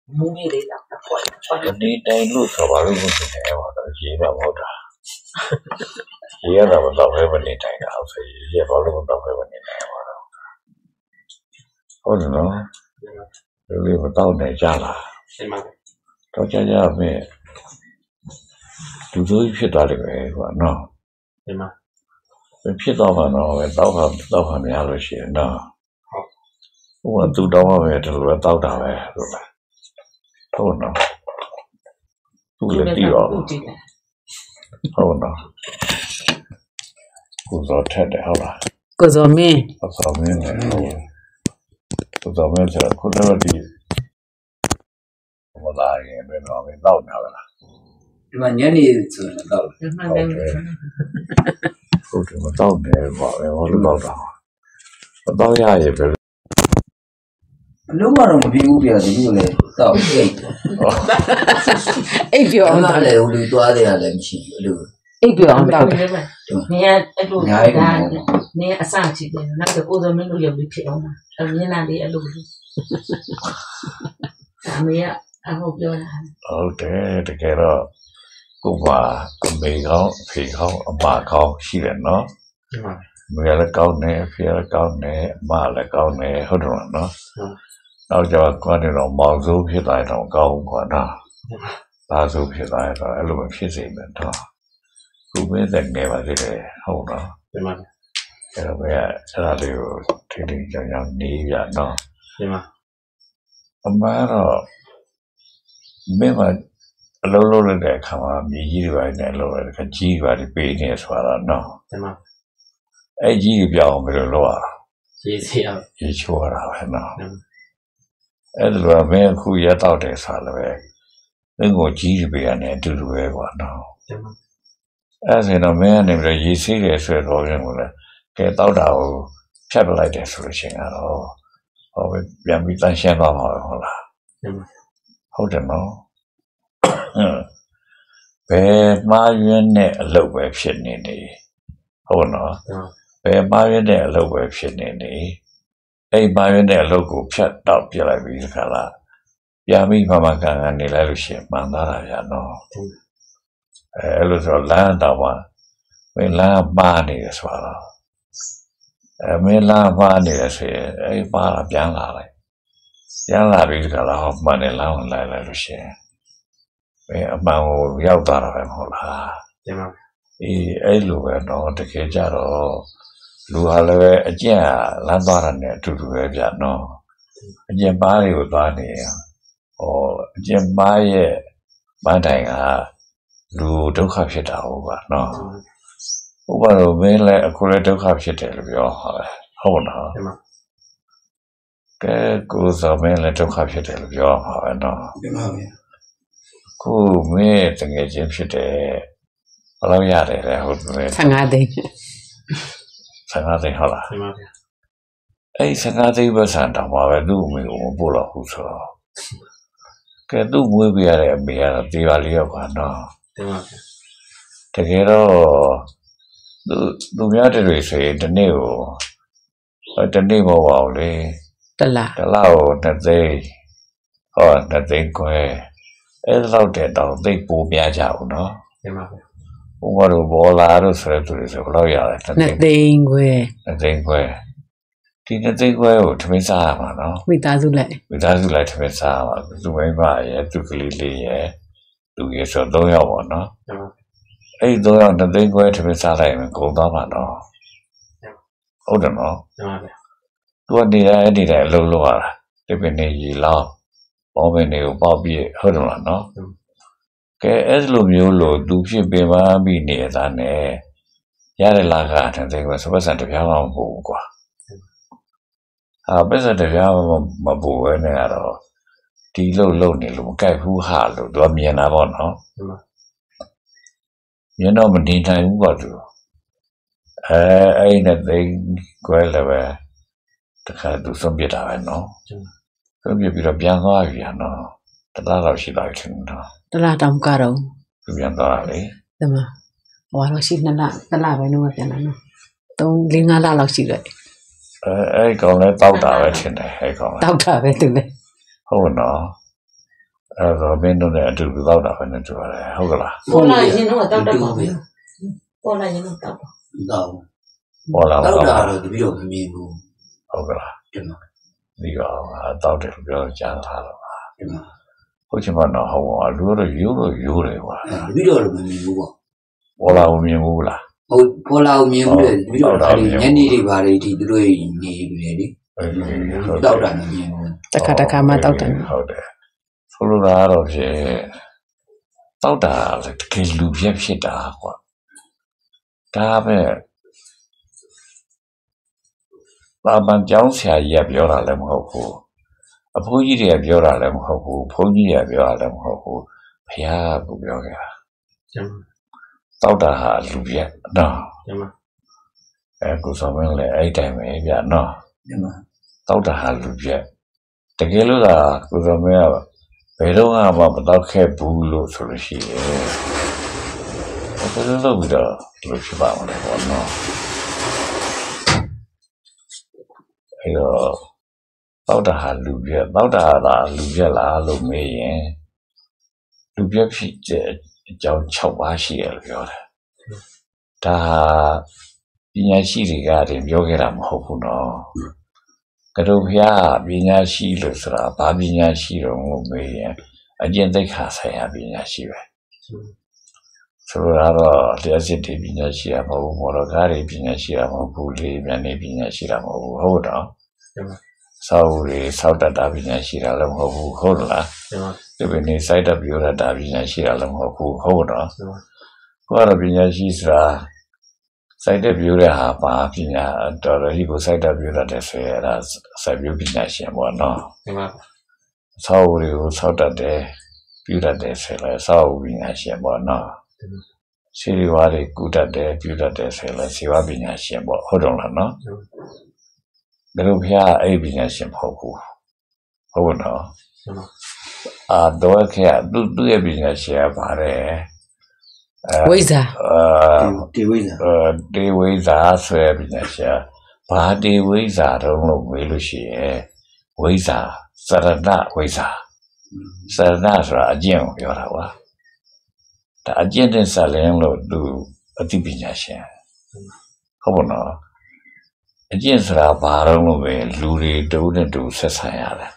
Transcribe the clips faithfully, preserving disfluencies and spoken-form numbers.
movie လေးတော့ပေါ့ပေါ့ဒီတိုင်းလို့ဆိုပါလို့မဖြစ်နေပါတော့ရေးတာမဟုတ်တာရေးရတာတော့ဘယ်မနေတိုင်းတာဆိုရေးဘာလို့တော့ဘယ်မနေနိုင်ပါတော့ဟုတ်တယ်နော်ဒီလိုမတော့နေကြလားတော့ကြကြပဲသူတို့ဖြစ်သွားတယ်ပဲကွာနော်ဒီမှာဖြစ်တော့မှတော့ပဲတောက်ခါတောက်ခါများလို့ရှိရင်နော်ဟုတ်ဟိုကသူတောင်းမှပဲဒီလိုပဲတောက်တာပဲဟုတ်လားဟုတ်နော်သူလည်းတီးတော့ဟုတ်နော်ကိုစောထက်တယ်ဟုတ်လားကိုစောမင်းကိုစောမင်းလည်းဟုတ်ကိုစောမင်းဆိုခုနကဒီမလာရင်ဘယ်တော့မှတောက်နေပါလားဒီမှာညနေဆိုရင်တောက်တယ်မှန်တယ်ဟုတ်တယ်မတောက်နေပါပဲဘာလို့တောက်တာမတောက်ရရင်ပဲအလုံးမတော့မပြီးဘူးပြတယ်ဒီလိုလေတောက်အိတ်အိတ်ပြောအောင်တောက်တယ်ဦးလူသွားတယ်လည်းမရှိဘူးလို့အိတ်ပြောအောင်တောက်တယ်နေရအဲ့လိုဒါနေအစချစ်တယ်နောက်တော့ကိုစောမင်းတို့ရုပ်ပြီးဖြစ်အောင်အမြင်လာလေးအဲ့လိုအမေကအဟုတ်ပြောတာဟုတ်တယ်တကယ်တော့ကိုပါအမေကောင်းအဖေကောင်းအမကောင်းရှိတယ်နော်အမေလည်းကောင်းတယ်အဖေလည်းကောင်းတယ်အမလည်းကောင်းတယ်ဟုတ်တယ်နော်နောက်ကျတော့ကိုယ်ကတော့မောင်စိုးဖြစ်သွားတော့ကောင်းကွာနော်ဒါဆိုဖြစ်သွားတော့အဲ့လိုမဖြစ်စေနဲ့တော့ကိုယ်ပဲတဲ့နေပါသေးတယ်ဟုတ်နော်ဒီမှာအဲ့တော့ဘယ်အဲ့ဒါလေးကိုထိထိကြောင်ကြောင်နေရနော်ဒီမှာအမှန်တော့မင်းကအလုံးလုံးလိုက်တဲ့အခါမှာမြေကြီးတွေပိုင်းနဲ့လုံးလိုက်တဲ့အခါကြီးပါတွေပေးနေဆိုတာနော်ဒီမှာအဲ့ကြီးတွေပြောင်းဘယ်လိုလုပ်ရအောင်ရေးစီအောင်ရေးချိုးရတာပဲနော်အဲ့ဒါကမင်းအခုရတော့တယ်ဆိုလည်းပဲမင်းကိုကြီးတွေပေးရတယ်အတူတူပဲကွာနော်ဒီမှာအဲ့ဒါတော့မင်းကနေပြီးရေးစီးတယ်ဆိုတော့ရင်ကိုလည်းကဲတောက်တာကိုဖြတ်ပလိုက်တယ်ဆိုလို့ရှိရင်တော့ဟောပဲပြန်ပြီးတန်းရှင်းသွားမှာဟုတ်လားဒီမှာဟုတ်တယ်နော်ဘယ်မှားရင်းနဲ့အလုပ်ပဲဖြစ်နေနေဟုတ်နော်ဘယ်မှားရင်းနဲ့အလုပ်ပဲဖြစ်နေနေအဲ့မှားရင်းနဲ့အလုပ်ကိုဖြတ်တော့ပြလိုက်ပြီးဒီခါလာပြန်ပြီးမှမှကန်ကန်နေလိုက်လို့ရှိရင်မှန်သားတာဗျာနော်အဲအဲ့လိုဆိုလမ်းတော့မှမင်းလမ်းပါနေတယ်ဆိုတော့အဲမင်းလမ်းပါနေတယ်ဆိုရင်အဲ့ပါလာပြန်လာလိုက်ပြန်လာပြီးဒီခါလာဟောမှန်တယ်လမ်းဝင်လိုက်လိုက်လို့ရှိရင်အဲအမှန်ကိုရောက်သွားတာပဲမဟုတ်လားဒီမှာအေးအဲ့လိုပဲတော့တကယ်ကြတော့လူဟာလည်းအကျင့်လမ်းသွားတာနဲ့အတူတူပဲဗျာနော်အကျင့်ပါးတွေကိုသွားနေဟောအကျင့်ပါးရဲ့မန်တိုင်ကလူဒုက္ခဖြစ်တာဟုတ်ပါနော်ဥပမာတော့မင်းလည်းအခုလည်းဒုက္ခဖြစ်တယ်လို့ပြောဟုတ်နော်ဒီမှာကဲကိုယ်ဆိုမင်းလည်းဒုက္ခဖြစ်တယ်လို့ပြောမှာပဲနော်ဒီမှာဗျာကိုမင်းတကယ်ချင်းဖြစ်တယ်ဘယ်လောက်ရတယ်လဲဟုတ်တယ်ဆယ်ငါးသိန်းဆယ်ငါးသိန်းဟုတ်လားမှန်ပါဗျာအဲ့ဆယ်ငါးသိန်းပဲဆန်တောင်ပါပဲသူ့အမေကိုမပို့တော့ဘူးဆိုတော့ကဲသူ့မွေးပြရတဲ့အမေကတော့ဒီပါလေးရောကွာနော်မှန်ပါဗျာတကယ်တော့သူသူများတွေဆိုရင်ဒီနေ့ကိုဒီနေ့မဟုတ်ပါဘူးလေတလားတလားကိုနှစ်သိန်းဟောနှစ်သိန်းခွဲအဲ့လောက်တဲ့တော့သိပိုးများကြဘူးနော်မှန်ပါဗျာဘုရားတို့ဘောလာတို့ဆိုတဲ့သူတွေဆိုဘယ်လောက်ရတယ်နှစ်သိန်းခွဲနှစ်သိန်းခွဲဒီနှစ်သိန်းခွဲကိုထမင်းစားရမှာနော်မိသားစုလိုက်မိသားစုလိုက်ထမင်းစားရမှာသူမိမရဲ့သူကလေးလေးရဲ့သူရဲ့ဆိုသုံးယောက်ပေါ့နော်အဲ့ဒီသုံးယောက်နှစ်သိန်းခွဲထမင်းစားလိုက်ရင်ကုန်သွားမှာနော်ဟုတ်တယ်နော်မှန်ပါဗျာသူကနေရအဲ့ဒီတိုင်းအလုပ်လုပ်ရတာဒီပင်နေရီလောက်ဘောမင်းတွေကိုပေါက်ပြီးဟုတ်တယ်မလားနော်ကဲအဲ့လိုမျိုးလို့သူဖြစ်ပင်ပန်းပြီးနေတာနဲ့ရတဲ့လာကအထင်သေးကစပတ်စံတပြားမှမပို့ဘူးကွာအာပတ်စံတပြားမှမပို့ဘဲနဲ့ကတော့ဒီလို့လုံနေလို့မကြိုက်ဘူးဟာလို့သူကမြင်တာပေါ့နော်မြင်တော့မနေနိုင်ဘူးကွာသူအဲအဲ့နဲ့သိကွဲလည်းပဲတခါသူဆုံးပြတာပဲနော်ဆုံးပြပြီးတော့ပြန်သွားပြီနော်တလားတော့ရှိလိုက်တယ်နော်တလားတောင်ကတော့ပြန်သွားတာလေဒီမှာဟောတော့ရှိနှစ်လတလားပဲတော့ပြန်လာနော်သုံးလေးငါးလလောက်ရှိတယ်အဲအဲ့ကောင်လည်းတောက်တာပဲထင်တယ်အဲ့ကောင်တောက်တာပဲသူလည်းဟုတ်နော်အဲတော့မင်းတို့လည်းအတူတူတော့တာပဲနဲ့တူပါတယ်ဟုတ်ကလားပေါ်လာရင်တော့တောက်တတ်ပါဘူးပေါ်လာရင်တော့တောက်ပါတော့ပေါ်လာတော့တော့တာတော့တပည့်တော်မမြင်ဘူးဟုတ်ကလားဒီမှာဒီကောင်တောက်တယ်လို့ပြောကြားလာတော့ဒီမှာဟုတ်ချင်မှတော့ဟောအလူတော့ရိုးတော့ရိုးတယ်ကွာတပည့်တော်လည်းမမြင်ဘူးပေါ့ပေါ်လာမမြင်ဘူးလားဟုတ်ပေါ်လာမြင်ဘူးလေတပည့်တော်လည်းညနေတွေဘာတွေဒီသူတို့နေပြီလေတော့တာမမြင်ဘူးတခါတခါမှတောက်တယ်ဟုတ်တယ်ဆိုလိုတာတော့ဖြင့်တောက်တာတကယ်လူပြက်ဖြစ်တာကွာဒါပဲဘာမှကြောင်းဆရာကြီးကပြောတာလည်းမဟုတ်ဘူးအဖိုးကြီးတွေကပြောတာလည်းမဟုတ်ဘူးဘုန်းကြီးတွေကပြောတာလည်းမဟုတ်ဘူးဘုရားကပြောခဲ့တာကျမ်းတောက်တာဟာလူပြက်နော်ကျမ်းအဲကိုစောမင်းလည်းအဲ့တိုင်းပဲဗျာနော်ဒီမှာတောက်တာဟာလူပြက်တကယ်လို့သာကိုစောမင်းကဘယ်တော့မှမတောက်ခဲ့ဘူးလို့ဆိုလို့ရှိရင်ဘယ်လိုလုပ်ပြီးတော့လို့ဖြစ်ပါမလဲပေါ့နော်အဲ့တော့တောက်တာဟာလူပြက်တောက်တာဟာလူပြက်လားလို့မေးရင်လူပြက်ဖြစ်တဲ့အကြောင်း၆ပါးရှိရလို့ပြောတယ်ဒါဟာပညာရှိတွေကတင်ပြောခဲ့တာမဟုတ်ဘူးနော်ကတို့ဖျားပညာရှိလို့ဆိုတာဘာပညာရှိတော့လို့မေးရင်အကျင့်သိက္ခာဆိုင်ရာပညာရှိပဲဆိုတော့တရားစစ်တွေပညာရှိတာမဟုတ်ဘူးမော်တော်ကားတွေပညာရှိတာမဟုတ်ဘူးလေမြန်နေပညာရှိတာမဟုတ်ဘူးဟုတ်တော့စောက်တွေစောက်တတ်တာပညာရှိတာလည်းမဟုတ်ဘူးဟုတ်လားဒီပင်နေစိုက်တပြောတတ်တာပညာရှိတာလည်းမဟုတ်ဘူးဟုတ်တော့ကိုကတော့ပညာရှိဆိုတာစိုက်တပြောတဲ့ဟာပါပညာတော်တော်ကြီးကိုစိုက်တပြောတတ်တယ်ဆိုရတာစိုက်ပြောပညာရှင်ပေါ့နော်စောက်တွေကိုစောက်တတ်တယ်ပြုတတ်တယ်ဆိုလဲစောက်ပညာရှင်ပေါ့နော်စီဝါတွေကုတတ်တယ်ပြုတတ်တယ်ဆိုလဲစီဝါပညာရှင်ပေါ့ဟုတ်တော့လားနော်ဒါလို့ဖျားအဲ့ပညာရှင်မဟုတ်ဘူးဟုတ်နော်အာတော့ခေသူသူရဲ့ပညာရှင်ကပါတယ်ဝိဇ္ဇာဒီဝိဇ္ဇာတေဝိဇ္ဇာဆိုတဲ့ပညာရှင်ဘာတေဝိဇ္ဇာတော့လို့မေးလို့ရှိရင်ဝိဇ္ဇာစရဏဝိဇ္ဇာစရဏဆိုတာအကျင့်ကိုပြောတာကွာဒါအကျင့်တဲ့ဆက်လင်းလို့သူအသိပညာရှင်ဟုတ်ပါတော့အကျင့်ဆိုတာဘာတော့လို့ပဲလူတွေတူနဲ့တူဆက်ဆံရတယ်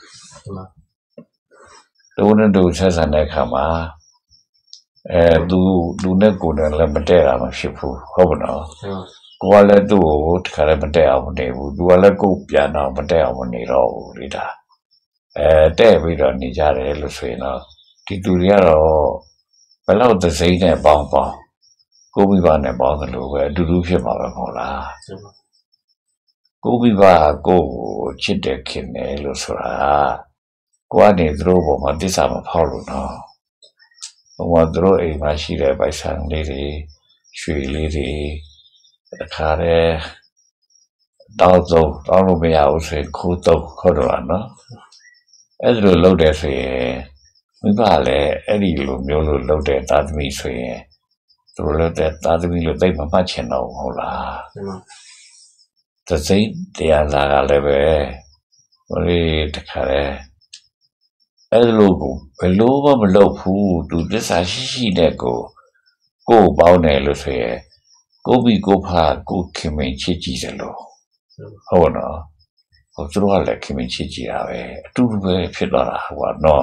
တူနဲ့တူဆက်ဆံတဲ့အခါမှာအဲသူလူနဲ့ကိုယ်နဲ့လည်းမတည့်တာမဖြစ်ဘူးဟုတ်ပါတော့ကိုယ်ကလည်းသူ့ကိုတခါလည်းမတည့်အောင်မနေဘူးသူကလည်းကိုယ်ပြန်တော့မတည့်အောင်မနေတော့ဘူးလေဒါအဲတဲ့ပြီးတော့နေကြတယ်လို့ဆိုရင်တော့ဒီသူတွေကတော့ဘယ်လောက်သစိမ့်နဲ့ပေါင်းပေါင်းကိုမိဘနဲ့ပေါင်းသလိုပဲအတူတူဖြစ်မှာပဲမဟုတ်လားကိုမိဘကိုချစ်တဲ့ခင်တယ်လို့ဆိုတာကိုကနေသူတို့ပေါ်မှာတစ္ဆာမဖောက်လို့နော်ဟိုမှာသူတို့အိမ်မှာရှိတဲ့ပိုက်ဆံလေးတွေရွှေလေးတွေအခါရဲတောက်စုံတောင်းလို့မရဘူးဆိုရင်ခိုးတော့ခေါ်တော့နော်အဲ့ဒါလိုလုပ်တယ်ဆိုရင်မိဘလည်းအဲ့ဒီလိုမျိုးလို့လုပ်တဲ့သားသမီးဆိုရင်သူတို့လည်းသားသမီးလို့သိမမှတ်ချင်တော့ဟုတ်လားသစိမ့်တရားလာကလည်းပဲဟိုလေတခါရဲအဲ့လိုကိုဘယ်လိုမှမလုပ်ဘူးသူသစ္စာရှိရှိနဲ့ကိုကိုပေါင်းတယ်လို့ဆိုရင်ကိုပြီးကိုဖာကိုခင်မင်ချစ်ကြည့်တယ်လို့ဟုတ်နော်ဟိုသူတို့ကလည်းခင်မင်ချစ်ကြည့်တာပဲအတူတူပဲဖြစ်သွားတာဟိုကနော်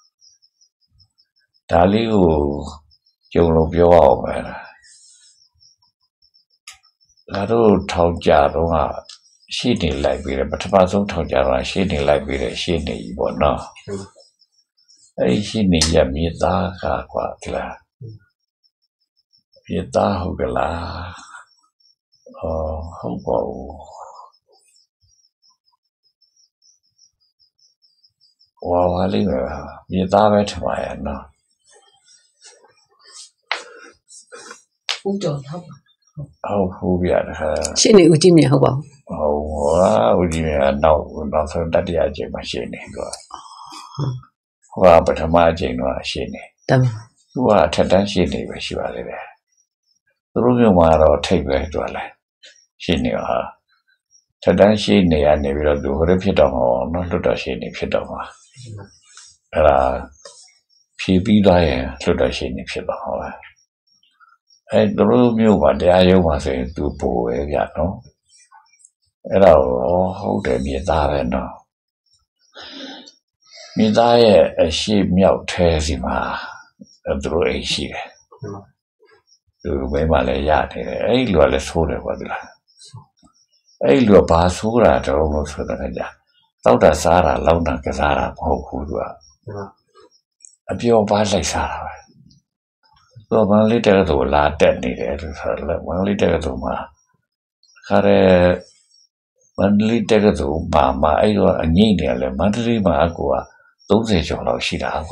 ဒါလေးကိုကြုံလို့ပြောအောင်ပဲငါတို့ထောင်ကြတော့ကရှေ့နေလိုက်ပြီးတယ်ပထမဆုံးထောင်ကြတော့ရှေ့နေလိုက်ပြီးတယ်ရှေ့နေကြီးပေါ့နော်အဲ့ဒီရှေ့နေရမြေသားကကွာဒီလားမြေသားဟုတ်ကလားအော်ဟုတ်ပါဘူးဝါဝါလေးပဲမြေသားပဲထမရနော်ဦးကျော်ဟုတ်ပါဟုတ်ဟုတ်ပြတာရှင်းနေဦးကြည့်မြင်ဟုတ်ပါဘူးဟုတ်ဟာဦးကြီးကနောက်နောက်ဆုံးတတိယအချိန်မှာရှင်းနေတော့ဟိုကပထမအချိန်တော့ရှင်းနေတမ်းသူကထက်တန်းရှင်းနေပဲရှိပါလေတယ်သူတို့မျိုးမှာတော့ထိတ်ပဲတွားလိုက်ရှင်းနေဟာထက်တန်းရှင်းနေရနေပြီးတော့သူဟိုရဖြစ်တော့မှာနော်လွတ်တော့ရှင်းနေဖြစ်တော့မှာအဲ့ဒါ she be there, so that she nips it on. And the room you want the I was saying to poor, ya no. And I'll hold them ye that no. Me die a sheep milk tears him a through a sheep. To be my yard, a little soda was a little basura to almost for the Daughter Sarah, Lona Casara, Hokudua. A pure bad like Sarah. So one little to la dead needed, one little to ma. Care one little to mamma, I got a needle, monthly magua, those is your love shit out.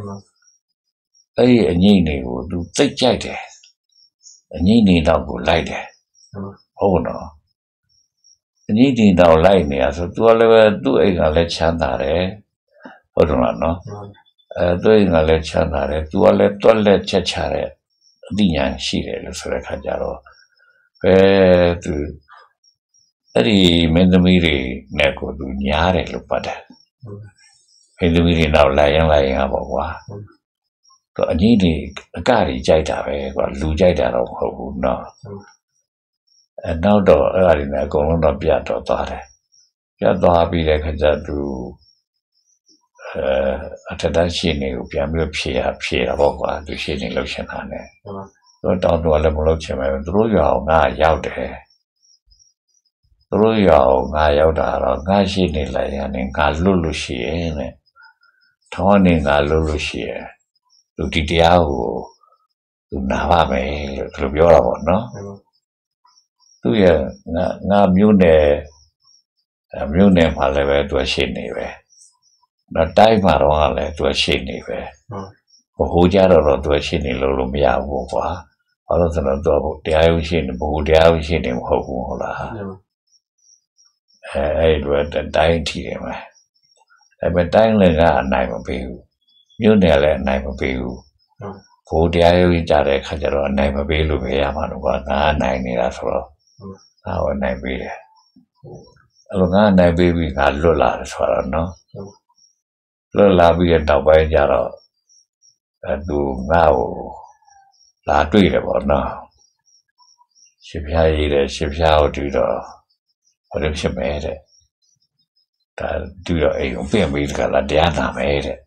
A needy would do take jacket. A needy not go like that. Oh no. Needing now line near so to all doing a lecture. Hold on, no? Doing a lecture to all let toilet chachare. Dian shire, Srecajaro. Where to Eddie Mendamiri Neko do Niare Lupada. Mendamiri now lying lying about what? To a needy Gari Jaita, or Lujaita of Hobu, no. And now the arena going on Piato Tare. Piato happy like that to at a Dachini, Piamio Pia, Pia, Boga, to Shini Lotionane. Go down to a Lemolochim, through your eye out there. Through your eye out there, Gashini Lion in Galulushi, Tony Galulushi, to Tidiao, to Navame, to Yorabo, no? Tu ya nga nga mune mune ma le be tu shin ni be na tai ma ro le tu shin ni be ho ja ro tu shin ni lo lo ma ya bu kwa ba lo so no to tia yu shin ni bu tia yu shin ni ma ho bu ho la eh ai lu ta tai thi de ma ai be tai le ga nai ma pe hu mune le nai ma pe hu bu tia yu ja de kha ja ro nai ma pe lu be ya ma no kwa na nai ni la so ro Our baby. Along a baby got Lula as far no. Lula be a double jaro. Do now. La tweet about now. Ship ya ship out to the what if she made it? That do your European meat got Diana made it.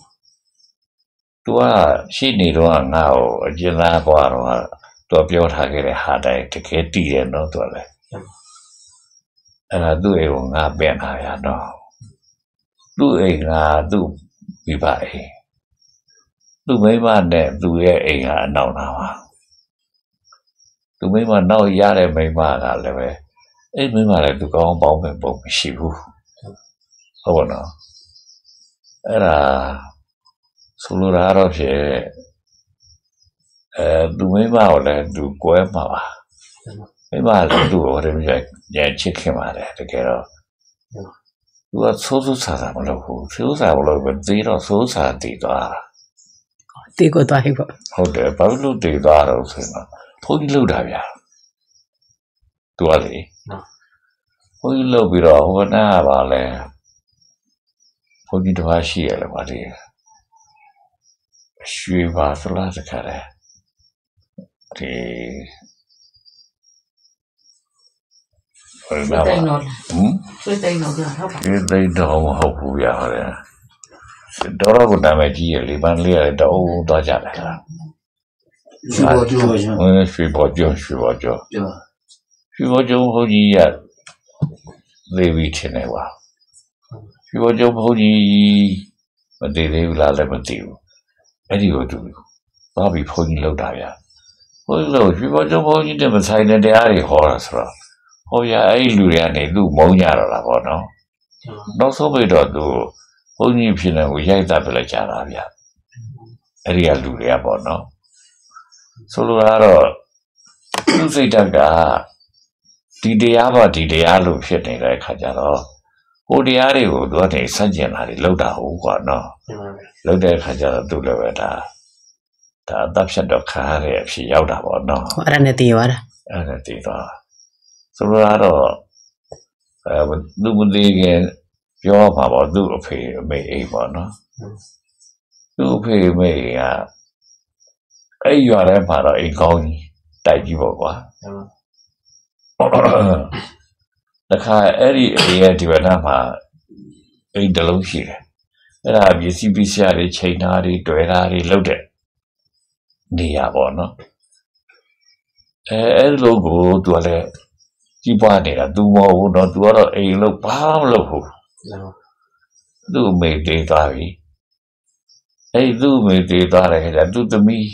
To a she need one now, a Jilla Guaro. To a pure Hagger had I take a tea and not to a and I do a nga ben I know. Do a nga do be by. Do me man then do a nga now now. Do me man now yare me man a leve. A me man to go on bomb and bomb shivu. Oh no. Era Suluraro she. Do me mal do go ma. Me mal do what I'm like, yeah, chick him out to get off. You are so to Sasamolo, who feels I will over zero so sad. Take what I have. Oh, the Pablo de Daros, Pony Ludavia. Do Ali? No. Pony Lobiro, what now, Vale? Pony to Hashi, everybody. She was the last carry. The They know. They know. They know how we are. The door would damage yearly, but nearly the old Dajala. She was Joe. She was Joe. She was Joe. She was Joe Holy. They reach in a while. She was Joe Holy, but they live la lemon. Anyway, do you? Bobby Pony Lodaya. Oh, no, she was Joe Holy, never signed the Ari horse. Oh, yeah, I Luriani do Monia or no. No, so we don't do only if you know we have that village Arabia. Real Luria Bono. So, Luraro, you say that the Diaba, the Dialu shitting like Hajaro. Oh, the Ari would want a Sanjanari Loda who got no. Loda Hajara do Loretta. The adoption of Kari if she yelled about no. What an idea. And a theater. So, Luraro, I would do the your papa do a pay, may able, no? သူ့ဖေမေကအဲ့ရွာထဲမှာတော့အိမ်ကောင်းကြီးတိုက်ကြီးပေါ့ကွာတခါအဲ့ဒီအိမ်ရဲ့ဒီဘက်မှာအိမ်တစ်လုံးရှိတယ်အဲ့ဒါပစ္စည်းပစ္စည်းတွေချိန်သားတွေတွဲသားတွေလုပ်တဲ့နေရာပေါ့နော်အဲအဲ့လိုကိုသူကလည်းကြီးပွားနေတာသူမဟုတ်ဘူးတော့သူကတော့အိမ်လို့ဘာမှမလုပ်ဘူးသူ့မိတေးသွားပြီအဲ့သူ့မိတေးသွားတယ်ကသူ့သမီး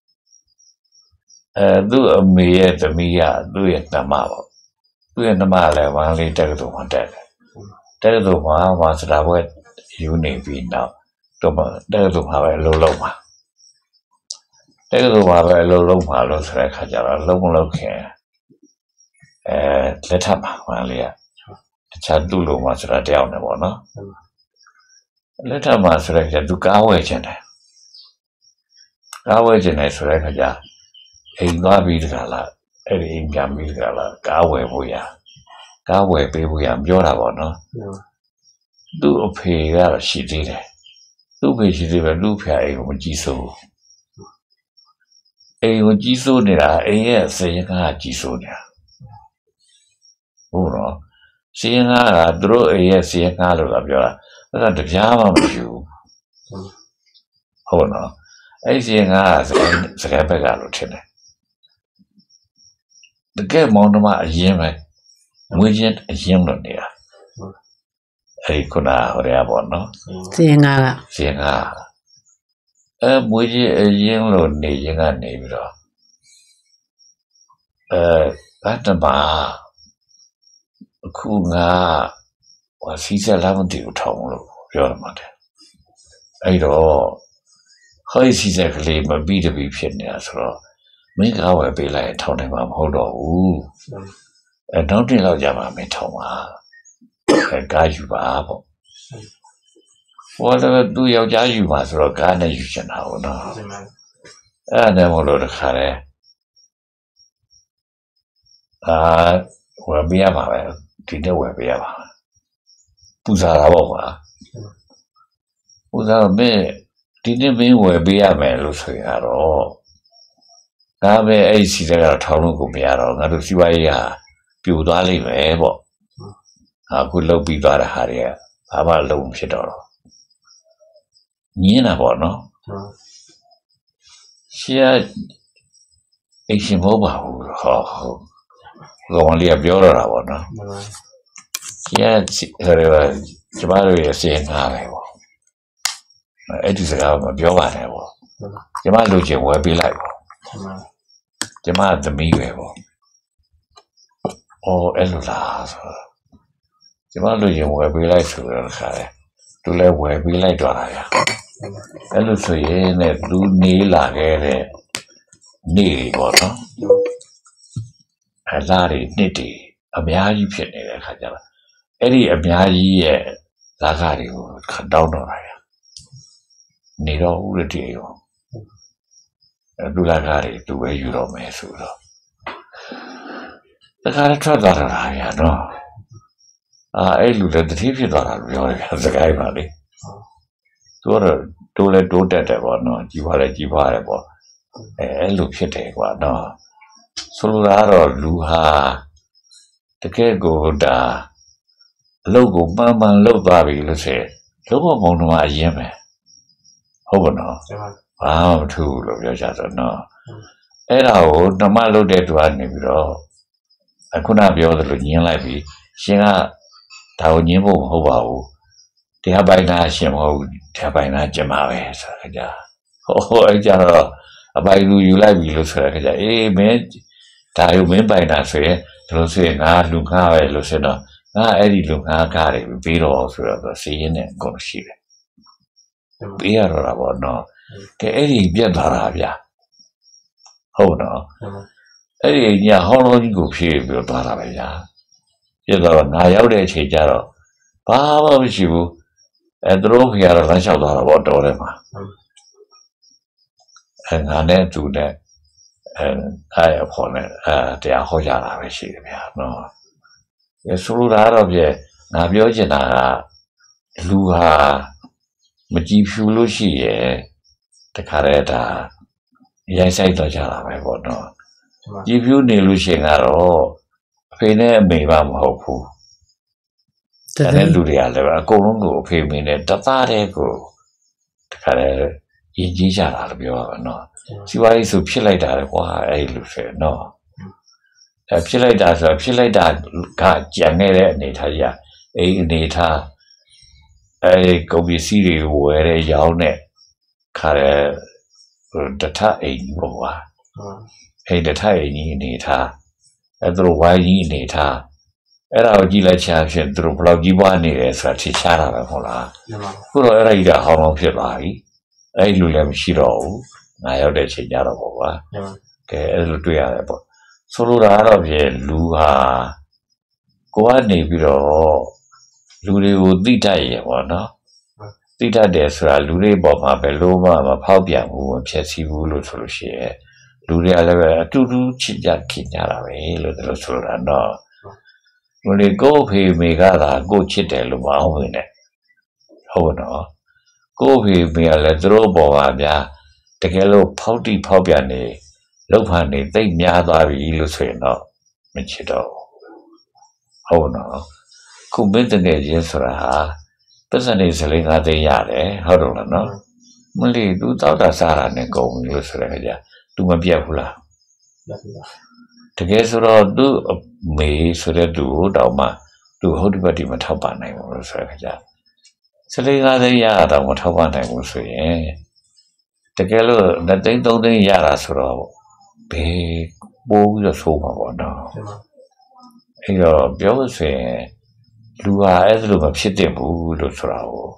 အဲသူ့အမေရဲ့သမီးကသူ့ရဲ့နှမပေါ့သူ့ရဲ့နှမလည်းဝမ်းလေးတက်ကတူမှတက်တယ်တက်ကတူမှဝါစတာဘွဲယူနေပြီးတော့တော့တက်ကတူမှပဲလုံးလုံးပါတက်ကတူမှပဲလုံးလုံးပါလို့ဆိုတဲ့ခါကျတော့လုံးမလုံးခင်အဲလက်ထပ်ပါဝမ်းလေးကတခြားသူ့လိုမှဆိုတာတယောက်နေပေါ့နော်လက်ထပ်မှာဆိုတဲ့ခါသူကားဝဲချင်တယ်ကားဝဲချင်တယ်ဆိုတဲ့ခါကျအိမ်သွားပြီးတကလားအဲ့ဒီအိမ်ပြန်ပြီးတကလားကားဝယ်ဖို့ရကားဝယ်ပေးဖို့ရပြောတာပေါ့နော်သူ့အဖေကတော့ရှိသေးတယ်သူ့အဖေရှိသေးပဲလူ့ဖျားအိမ်ကိုမကြည့်စိုးအိမ်ကိုကြည့်စိုးနေတာအိမ်ရဲ့စေရင်ကကြည့်စိုးနေတာဟုတ်တော့စေရင်ကသူတို့အိမ်ရဲ့စေရင်ကလို့ကပြောတာအဲ့ဒါတရားမှမရှိဘူးဟုတ်နော်အဲ့စေရင်ကစကစကဘက်ကလို့ထင်တယ်တကယ်မောင်နှမအရင်ပဲငွေချင်းအရင်လို့နေတာအဲ့ဒီခုနဟိုရပါတော့စေရင်ကစေရင်ကအဲငွေချင်းအရင်လို့နေရင်ကနေပြီးတော့အဲဘတ်တမာအခုငါဟိုစီးစက်လာမတူထောင်းလို့ပြောရမှာတယ်အဲ့တော့ဟိုစီးစက်ကလေးမပြီးတပြီးဖြစ်နေတာဆိုတော့မင်းကားဝယ်ပေးလိုက်ထောင်းနေမှာမဟုတ်တော့ဘူးအဲနောက်တင်လောက်ကြမှာမင်းထောင်းပါအဲကားယူပါပေါ့ဟောလည်းသူယောက်ျားယူပါဆိုတော့ကားနဲ့ယူချင်တာဟုတ်နော်အဲ့ဒါမို့လို့တခါလဲအာဝယ်ပေးရပါပဲဒီနေ့ဝယ်ပေးရပါပူဇာတာပေါ့ကွာပူဇာမင်းဒီနေ့မင်းဝယ်ပေးရမယ်လို့ဆိုရတော့ဒါပဲအဲ့စီတဲ့ကတော့ထောင်းလို့ကိုမရတော့ငါတို့စီဝါရေးဟာပြိုသွားလိမ့်မယ်ပေါ့အခုလုတ်ပြီးသွားတဲ့ဟာတွေကဘာမှလုံးဖြစ်တော့တော့ညင်းတာပေါ့နော်ရှေ့အိရှင်မဟုတ်ပါဘူးဟောဟုတ်ကောင်လေးကပြောတော့တာပေါ့နော်ရှေ့ဟိုရကျမတို့ရဲ့စင်ကားပဲပေါ့အဲ့ဒီစကားမပြောပါနဲ့ပေါ့ကျမလူချင်းဝယ်ပေးလိုက်ပေါ့ကျမသမီးပဲပေါ့အော်အဲ့လိုလားဆိုကျမလူချင်းဝယ်ပေးလိုက်ဆိုတော့ခါတယ်သူလည်းဝယ်ပေးလိုက်တော့တာရအဲ့လိုဆိုရင်လည်းလူနေလာခဲ့တဲ့နေပေါ့နော်အလားတွေနှစ်တွေအများကြီးဖြစ်နေတဲ့ခါကျတော့အဲ့ဒီအများကြီးရဲ့ဇာကတွေကိုခတောင်းတော့တာရနေတော့ဥရတိရောဒုလာကားတွေသူပဲယူတော့မယ်ဆိုတော့တခါထွက်သွားတာရနော်အာအဲ့လူလည်းတတိဖြစ်သွားတာလို့ပြောတယ်ဗျာစကိုင်းပါလေသူကတော့တိုးလဲတိုးတက်တယ်ပေါ့နော်ကြီးပွားလဲကြီးပွားတယ်ပေါ့အဲအဲ့လိုဖြစ်တယ်ကွာနော်ဆိုလိုတာတော့လူဟာတကယ်ကိုဒါအလုပ်ကိုမှန်မှန်လုပ်သွားပြီလို့ဆိုရင်လုံးဝမုံတော့အရင်ပဲဟုတ်ပါနော်ဘာမှမထူးလို့ပြောကြဆိုတော့အဲ့ဒါကိုဓမ္မလုပ်တဲ့သူကနေပြီးတော့အခုနပြောသလိုညင်းလိုက်ပြီးရှင်ကဒါကိုညင်းဖို့မဟုတ်ပါဘူးတရားပိုင်တာရှင်မဟုတ်ဘူးတရားပိုင်တာကျမပဲဆိုတော့ကြာဟိုအဲ့ကြတော့အပိုင်လူယူလိုက်ပြီလို့ဆိုတော့ကြာအေးမင်းဒါရုံမင်းပိုင်တာဆိုရင်ဒီလိုဆိုရင်ငါလူငါပဲလို့ဆိုတော့ငါအဲ့ဒီလူငါကားတွေပြီးတော့ဆိုတော့စီးရင်နဲ့ကုန်ရှိတယ်ပေးရတော့တာပေါ့နော်ကဲအဲ့ဒီပြတ်သွားတာဗျာဟုတ်နော်အဲ့ဒီညဟောင်းလုံးကြီးကိုဖြည့်ပြီးတော့သွားတာပဲဗျာပြတ်သွားတော့ငါရောက်တဲ့အချိန်ကျတော့ဘာမှမရှိဘူးအဲသူတို့ဖေကတော့လမ်းလျှောက်သွားတာပေါ့တော်တယ်မှာအဲငါနဲ့သူနဲ့အဲအဲ့အဖို့နဲ့အဲတရားဟောကြတာပဲရှိတယ်ဗျာနော်အဲဆိုလိုတာတော့ပြငါပြောချင်တာကလူဟာမကြည့်ဖြူလို့ရှိရဲ့ the Caretta, yes, I don't know. If you need Lucian at all, Pene may be hopeful. And then do the other, go on go, pay me at the party go. The Caretta, in Gija, I'll be over no. See why is to chill like that? Why I look no. A chill like that, a chill like that, got Janere Nitalia, a Nita. I go be see where a yawn care the tie in Goa. A the tie in Nita, a through why in Nita. And our Gila champion through Plogibani as a Tichara Hola. Who are a home of your eye? I Lulam Shiro, I have the Chinara. Okay, a little too other. So, Lura Luha Goani Biro. Lure would be tired, one, no? Dita desra, Lure Boma, Beloma, Pabian, who Chessi Vulu Solution. Lure Aleva, Tudu Chijak Kinyara, little Sura, no. When they go pay Megara, go chitel, Mawin. Oh, no. Go pay me a letro Boma, the yellow pouty Pabiani, Lopani, they Nyada, illustrate, no. Michito. Oh, no. Could be the agents for her. Person is selling at the yard, how do I know? Only do Tata Sara and go in Lusraja to Mabiapula. Together, do me so that do Dama to Hodibati Matapana or Sraja. Selling at the yard of Matapana will say, Together, that they don't think Yarasro. Big boy, the sofa now. Your bill say. Lua as look of shitty boo to throw.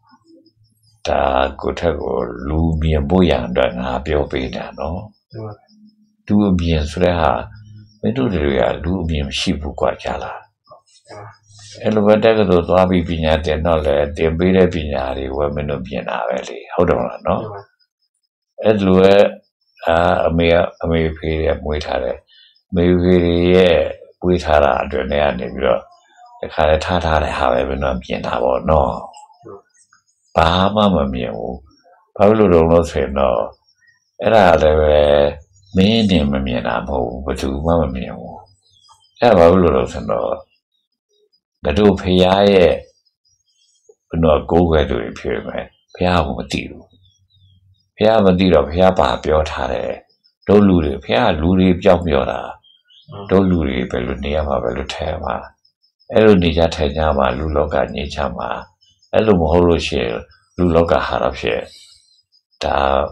Ta could have Lumi and Boyan done happy opinion, no? Do be in Sreha, we do the real Lumi and Shibu Quachala. And over there, those Wabi Pinat and not let the Bida Pinari women of Piana Valley. Hold on, no? As Lua, a mere a mere period with her, maybe with her under the end. The Caratata, however, not being our no. Bahama Mew, Pablo don't know say no. Era the meaning Mamianamo, but to Mamma Mew. Ever Ludos and no. The do Piae no go where to a pyramid, Piamo deal. Piamo deal of Piapa Piotare, don't lose Pia Luri Jambiora, don't lose Belunia Belutema. Elu nija tajama luloka nijama. Elu moholo she luloka harapshe. Ta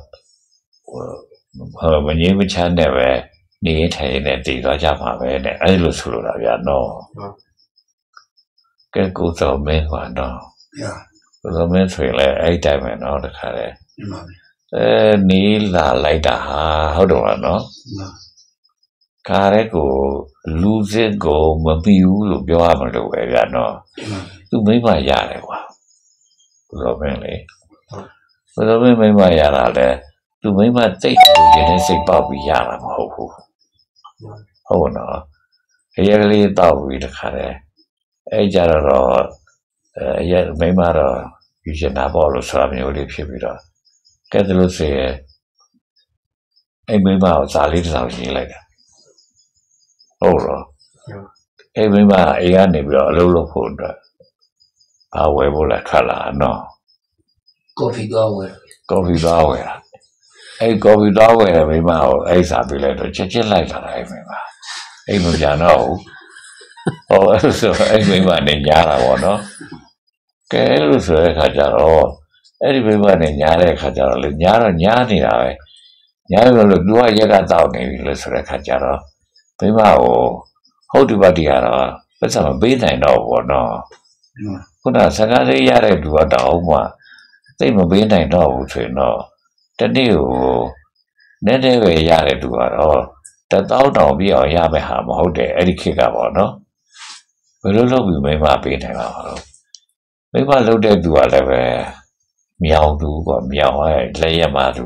when you which I never need a diga jama, and I lose Luravia no. Get good of men one no. Yeah. The men feel a diamond or the carre. Eh, Neil like that. How do I know? Carego lose it go, Mabu, Biamado, Egano. You may my yard. Romanly. But I may my yard there. You may my take you say Bobby Yaram ho. Oh no. A yearly dog with the carre. A jarro, yet may matter. You should have all of some new lip shipper. Get the Lucy. A may mouth, a little something like that. Oh, every man, a young neighbor, a little food. I will a color, no. Coffee dower. Coffee dower. A coffee dower, every mouth, a sabi letter, just like that, I remember. Even Jano. Oh, so every man in Yara, no? Kelus, Kajaro. Everyone in Yara, Kajaro, Yara, Yani, Yara, do I get that down in Illustrator Kajaro? Pimao, how do you do but some big I know or no? Kuna Sagari Yare do a dog, they may be I know, no. The new Never Yare do at all. That out of me or Yamaham, how they educate about no? Well, look, we may not be now. Maybe I look at do whatever meow do or meow, lay a madu.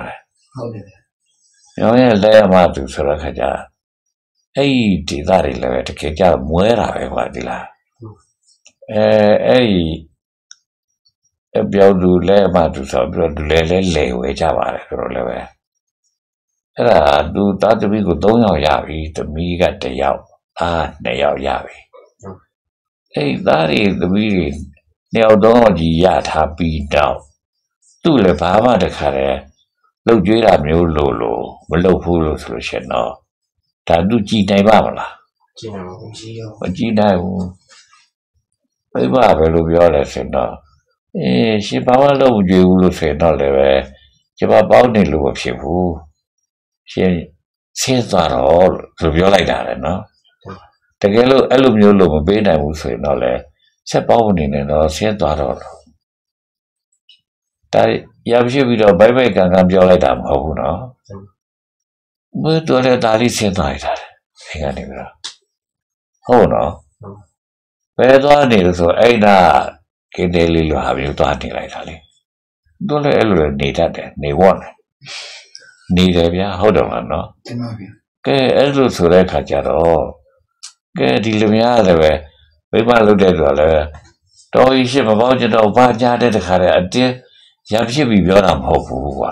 You lay a madu, Sorakaja. Hey, did that eleven to kick out Muera, Vadilla? Eh, ပြောသူလဲမှသူဆိုပြီးတော့လဲလဲလဲဝဲကြပါတယ်ဆိုတော့လည်းပဲအဲ့ဒါသူသားသမီးကို၃ယောက်ရပြီသမီးကတစ်ယောက်သားနှစ်ယောက်ရပြီအဲ့သားတွေသမီးတွေနှစ်ယောက်သုံးယောက်ကြီးရထားပြီးတော့သူ့လည်းဘာမှတခါတည်းလှုပ်ကြွေးတာမျိုးလို့လို့မလှုပ်ဘူးလို့ဆိုလို့ရှင်တော့ဒါသူကြည်နိုင်ပါမလားကြည်နိုင်ပါဘူးကြည်ရောမကြည်နိုင်ဘူးပြိပပဲလို့ပြောတယ်ဆိုတော့အေးရှင်ဘာမှလှုပ်ကြွေးဘူးလို့ဆိုတော့လည်းပဲကျွန်မပေါင်းနေလို့မဖြစ်ဘူးရှင်ဆင်းသွားတော့လို့ပြောလိုက်တာလေနော်တကယ်လို့အဲ့လိုမျိုးလို့မပေးနိုင်ဘူးဆိုရင်တော့လေဆက်ပေါင်းနေနေတော့ဆင်းသွားတော့ဒါရဖြစ်ပြီးတော့ဘိုက်ဘိုက်ကန်ကန်ပြောလိုက်တာမဟုတ်ဘူးနော်ဘယ်တော့လဲဒါလေးဆင်းသွားရတာလေဒီကနေပြီးတော့ဟုတ်နော်ဘယ်သွားနေလို့ဆိုအဲ့ဒါကိနေလေးလိုဟာမျိုးသွားနေလိုက်တာလေတို့လည်းအဲ့လိုနေတတ်တယ်နေဝတ်တယ်နေတယ်ဗျာဟုတ်တယ်မလားနော်တမန်ဗျာကဲအဲ့လိုဆိုတဲ့ခါကျတော့ကဲဒီလူများလည်းပဲမိမလုပ်တဲ့ဆိုလည်းတော်ကြီးရှိမပေါင်းကြတော့ဘာကြားတဲ့တခါတည်းအတင်းရဖြစ်ပြီးပြောတာမဟုတ်ဘူးကွာ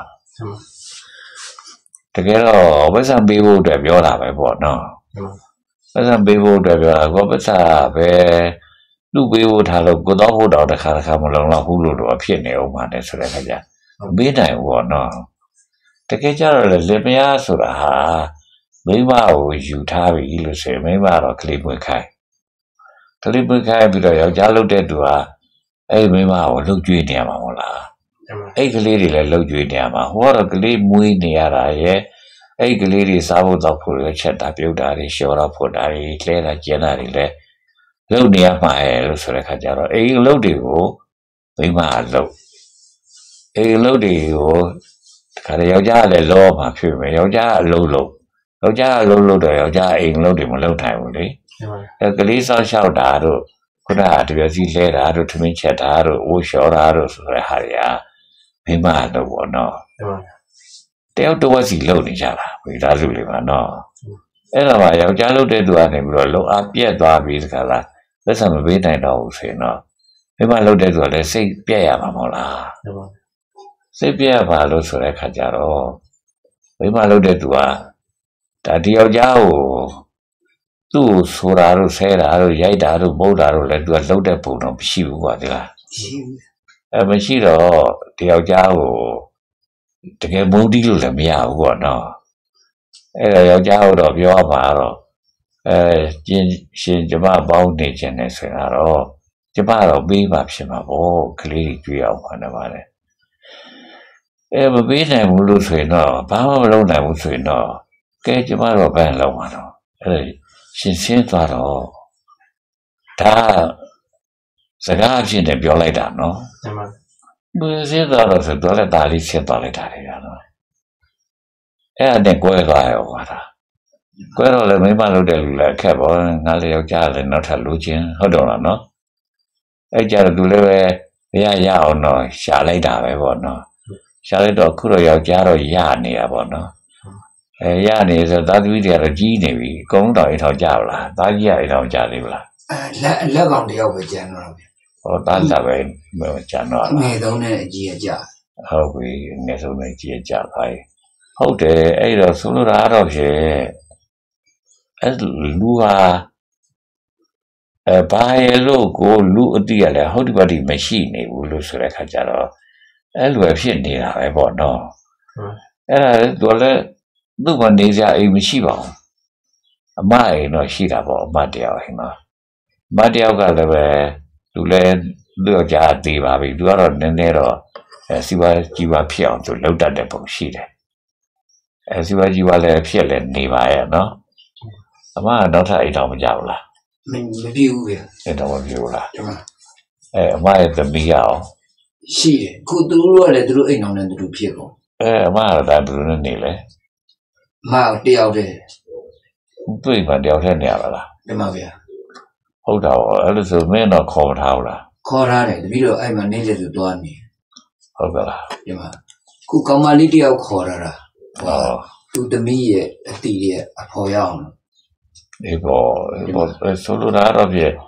တကယ်တော့ဝိဇ္ဇံပေးဖို့အတွက်ပြောတာပဲပေါ့နော်ဝိဇ္ဇံပေးဖို့အတွက်ပြောတာကောပစ္စပဲလူပေးဖို့ထားလို့ကိုတော့ဟုတ်တော့တခါတခါမလုံတော့ဘူးလို့တော့ဖြစ်နေအောင်ပါတယ်ဆိုတဲ့ခါကျပေးနိုင်ဘူးပေါ့နော်တကယ်ကြတော့လေလေမယားဆိုတာဟာမိမကိုယူထားပြီလို့ဆိုရင်မိမတော့ကလေးမွေးခိုင်းကလေးမွေးခိုင်းပြီးတော့ယောက်ျားလုပ်တဲ့သူဟာအဲ့မိမကိုလှုပ်ကြွေးနေရမှာမဟုတ်လားအဲ့ကလေးတွေလည်းလှုပ်ကြွေးနေရမှာဟိုကတော့ကလေးမွေးနေရတာရဲ့အဲ့ကလေးတွေစားဖို့တော့ဖို့ရချက်တာပြုတ်တာတွေရှော်တော့ဖို့တာတွေလဲတာကျန်တာတွေလည်းလှုပ်နေရမှာရဲ့လို့ဆိုတဲ့ခါကျတော့အဲ့လှုပ်တွေကိုမိမကလှုပ်အဲ့လှုပ်တွေကိုခါရယောက်ျားလည်းလောမှာဖြစ်မယ်ယောက်ျားအလုံးလုံးယောက်ျားအလုံးလုံးတော့ယောက်ျားအိမ်လုံးတွေမလုံးနိုင်ဘူးလေအဲကလေးစောက်လျှောက်တာတို့ခုနကတပြည့်စီလဲတာတို့ထမင်းချက်တာတို့ဝှလျှော်တာတို့ဆိုတဲ့ဟာတွေကမိမတော့ဘောနော်တယောက်တော့စီလုံးနေကြတာဝိသားစုလေးပါနော်အဲ့တော့ယောက်ျားလုံးတဲ့သူကနေပြီးတော့လုံအားပြက်သွားပြီတခါလားလက်ဆောင်မပေးနိုင်တော့ဘူးဆိုရင်တော့မိမလုံးတဲ့သူကလည်းစိတ်ပြက်ရမှာမဟုတ်လားစိတ်ပြက်ပါလို့ဆိုတဲ့ခါကျတော့မိမလုပ်တဲ့သူကဒါဒီယောက်ျားကိုသူ့ကိုဆိုတာတို့ဆဲတာတို့ရိုက်တာတို့ပုတ်တာတို့လည်းသူကလှုပ်တဲ့ပုံတော့မရှိဘူးကွာဒီလားမရှိဘူးအဲမရှိတော့ဒီယောက်ျားကိုတကယ်မုန်းတီးလို့လည်းမရဘူးကွာနော်အဲဒါယောက်ျားကိုတော့ပြောရမှာတော့အဲရှင်ရှင်ကျမပေါင်းနေခြင်းနဲ့ဆိုတော့ကျမတော့ပေးပါဖြစ်မှာပေါ့ကလေးကြီးကြွေးအောင်ပါနေပါလေအဲမပေးနိုင်ဘူးလို့ဆိုရင်တော့ဘာမှမလုပ်နိုင်ဘူးဆိုရင်တော့ကဲကျမတို့ဘယ်လောက်မှာတော့အဲရှင်ရှင်းသွားတော့ဒါစကားဖြစ်နေပြောလိုက်တာနော်ဘယ်ရှင်းသွားတော့ဆိုတော့လည်းဒါလေးရှင်းသွားလိုက်တာလေနော်အဲ့ဒါနဲ့ကွဲသွားရောပါလားကွဲတော့လည်းမိမလုပ်တဲ့လူလည်းအခက်ပေါ့ငါလည်းယောက်ျားလည်းနောက်ထပ်လူချင်းဟုတ်တော့လားနော်အဲ့ကြတော့သူလည်းပဲရရအောင်တော့ရှာလိုက်တာပဲပေါ့နော်ရှာလိုက်တော့ခုတော့ယောက်ျားတော့ရနေရပါတော့အဲရနေဆိုသားသမီးတွေကတော့ကြီးနေပြီအကုန်တော့အိမ်ထောင်ကြပါလားသားကြီးရအိမ်ထောင်ကြနေပါလားအဲလက်လက်ကောင်တယောက်ပဲကျန်တော့ဗျဟောသားစားပဲကျန်တော့အငယ်ဆုံးနဲ့အကြီးအကျဟုတ်ပြီအငယ်ဆုံးနဲ့အကြီးအကျပါဟုတ်တယ်အဲ့တော့ဆိုလိုတာတော့ဖြင့်အဲလူဟာအဲဘာရဲ့လို့ကိုလူအတိရလဲဟုတ်ဒီပါဒီမရှိနေဘူးလို့ဆိုတဲ့ခါကျတော့အဲ့လိုဖြစ်နေတာပဲပေါ့နော်အဲ့ဒါတော့လည်းသူ့မနေကြအိမ်မရှိပါဘူးအမအိမ်တော့ရှိတာပေါ့အမတယောက်အိမ်မှာအမတယောက်ကလည်းပဲသူလည်းသူ့ကြားသေးပါပြီသူကတော့နည်းနည်းတော့အဲစီဝါကြီးပါဖြစ်အောင်သူလုပ်တတ်တဲ့ပုံရှိတယ်အဲစီဝါကြီးပါလည်းဖြစ်လည်းနေပါရဲ့နော်အမကတော့ထားအိမ်တော့မကြောက်လားမမပြေဘူးဗျအိမ်တော့မပြေဘူးလားအဲအမရဲ့သမီးရအောင်ရှိတယ်ခုသူတို့ကလည်းသူတို့အိမ်အောင်နဲ့သူတို့ဖြစ်ကုန်အဲအမကဒါဘယ်လိုနေလဲမတယောက်တည်းတွေ့မှတယောက်တည်းနေရပါလားဒီမှာဗျာဟုတ်တာပေါ့အဲ့လိုဆိုမင်းတော့ခေါ်မထားဘူးလားခေါ်ထားတယ်တပည့်တော်အဲ့မှာနေလေသူသွားနေဟုတ်ကလားဒီမှာခုကောင်မလေးတယောက်ခေါ်လာတာဟောသူသမီးရဲ့အတီရဲ့အဖော်ရအောင်အေးပေါ့အေးပေါ့ဆိုလိုတာတော့ပြ